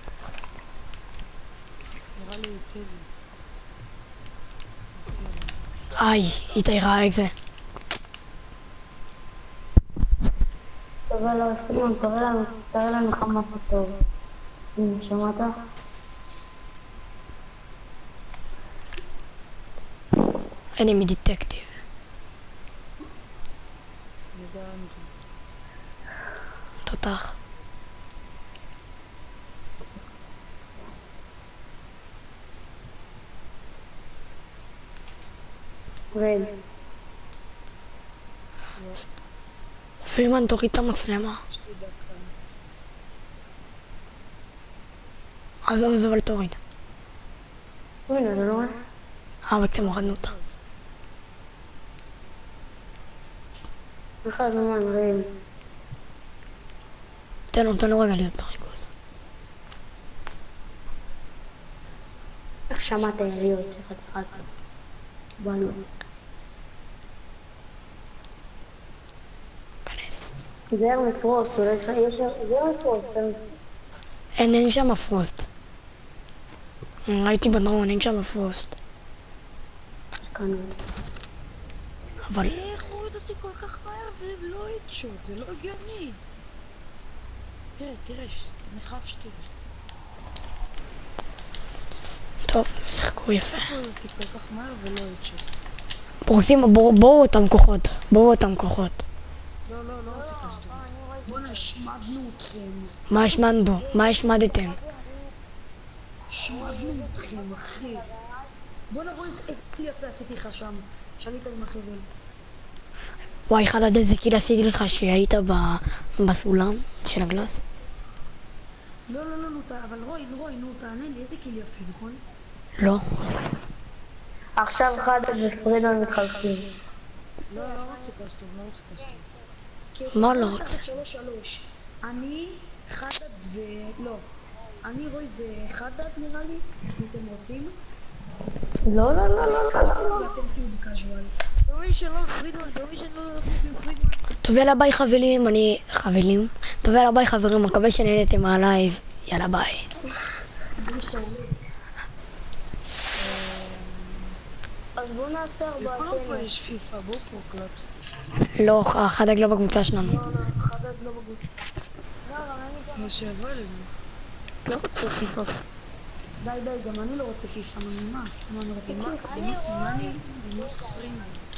Speaker 2: לי יוצא לי.
Speaker 1: איי, היא ראה את זה.
Speaker 3: תראה לנו, סימון, תראה לנו כמה טוב. הנה, שמעת?
Speaker 1: enemy detective.
Speaker 2: הבנתי.
Speaker 1: תותח.
Speaker 3: רד.
Speaker 1: פרימן, תוריד את המצלמה.
Speaker 2: יש לי דקה.
Speaker 1: אז אבל תוריד.
Speaker 3: הנה, זה לא רואה?
Speaker 1: בעצם הורדנו אותה.
Speaker 3: אחד זמן, רד.
Speaker 1: תן לו רגע להיות בריכוז.
Speaker 3: איך שמעת יריות? אחד. באנו.
Speaker 1: כנס.
Speaker 3: זה היה מפרוס, אולי יש זה מפרוס.
Speaker 1: אין שם פרוסט. ראיתי בדרון, אין שם פרוסט.
Speaker 3: כאן.
Speaker 1: אבל...
Speaker 2: איך הוריד אותי כל כך מהר ולא התשוט, זה לא הגיוני. תראה, נחפשתי.
Speaker 1: טוב, שיחקו יפה.
Speaker 2: הוריד אותי כל כך מהר ולא התשוט.
Speaker 1: פורסים, בואו אותם כוחות. בואו אותם כוחות.
Speaker 2: לא, לא רוצה קסדו. בוא'נה, השמדנו אתכם.
Speaker 1: מה השמדנו? מה השמדתם?
Speaker 2: השמדנו אתכם, אחי. בוא'נה, רואה איזה כלי יפה עשיתי לך שם. שעלית עם החבל.
Speaker 1: וואי, אחד עד איזה קיל עשיתי לך שהיית בסולם של הגלס?
Speaker 2: לא, לא, לא, אבל רוי, תענה לי, איזה כלי יפה, נכון?
Speaker 1: לא.
Speaker 3: עכשיו חדד ופרידמן מתחלפים.
Speaker 2: לא רוצה קסדו, לא רוצה קסדו.
Speaker 1: מה לא רוצה?
Speaker 2: 3-3. אני, חדד לא. אני רוי וחדד נראה לי, אם אתם רוצים.
Speaker 3: לא, לא, לא, לא, לא.
Speaker 2: ואתם תהיו בקאז'ואל. דומי שלא, פרידמן, פרידמן.
Speaker 1: טוב, יאללה ביי חברים, טוב, יאללה ביי חברים, מקווה שנהנתם מהלייב. יאללה ביי.
Speaker 3: אז בואו נעשה
Speaker 2: לכל
Speaker 3: ארבעתנו.
Speaker 2: פה יש פיפה, בואו פה קלאפס.
Speaker 1: לא, חדק לא בקבוצה שלנו.
Speaker 2: לא, חדד לא בגוד. מה שיבוא אלינו.
Speaker 3: לא רוצה פיפה.
Speaker 2: די, גם אני לא רוצה פיפה, אני נמאס. מה אני רוצה? נמאס? אני נמאס 20.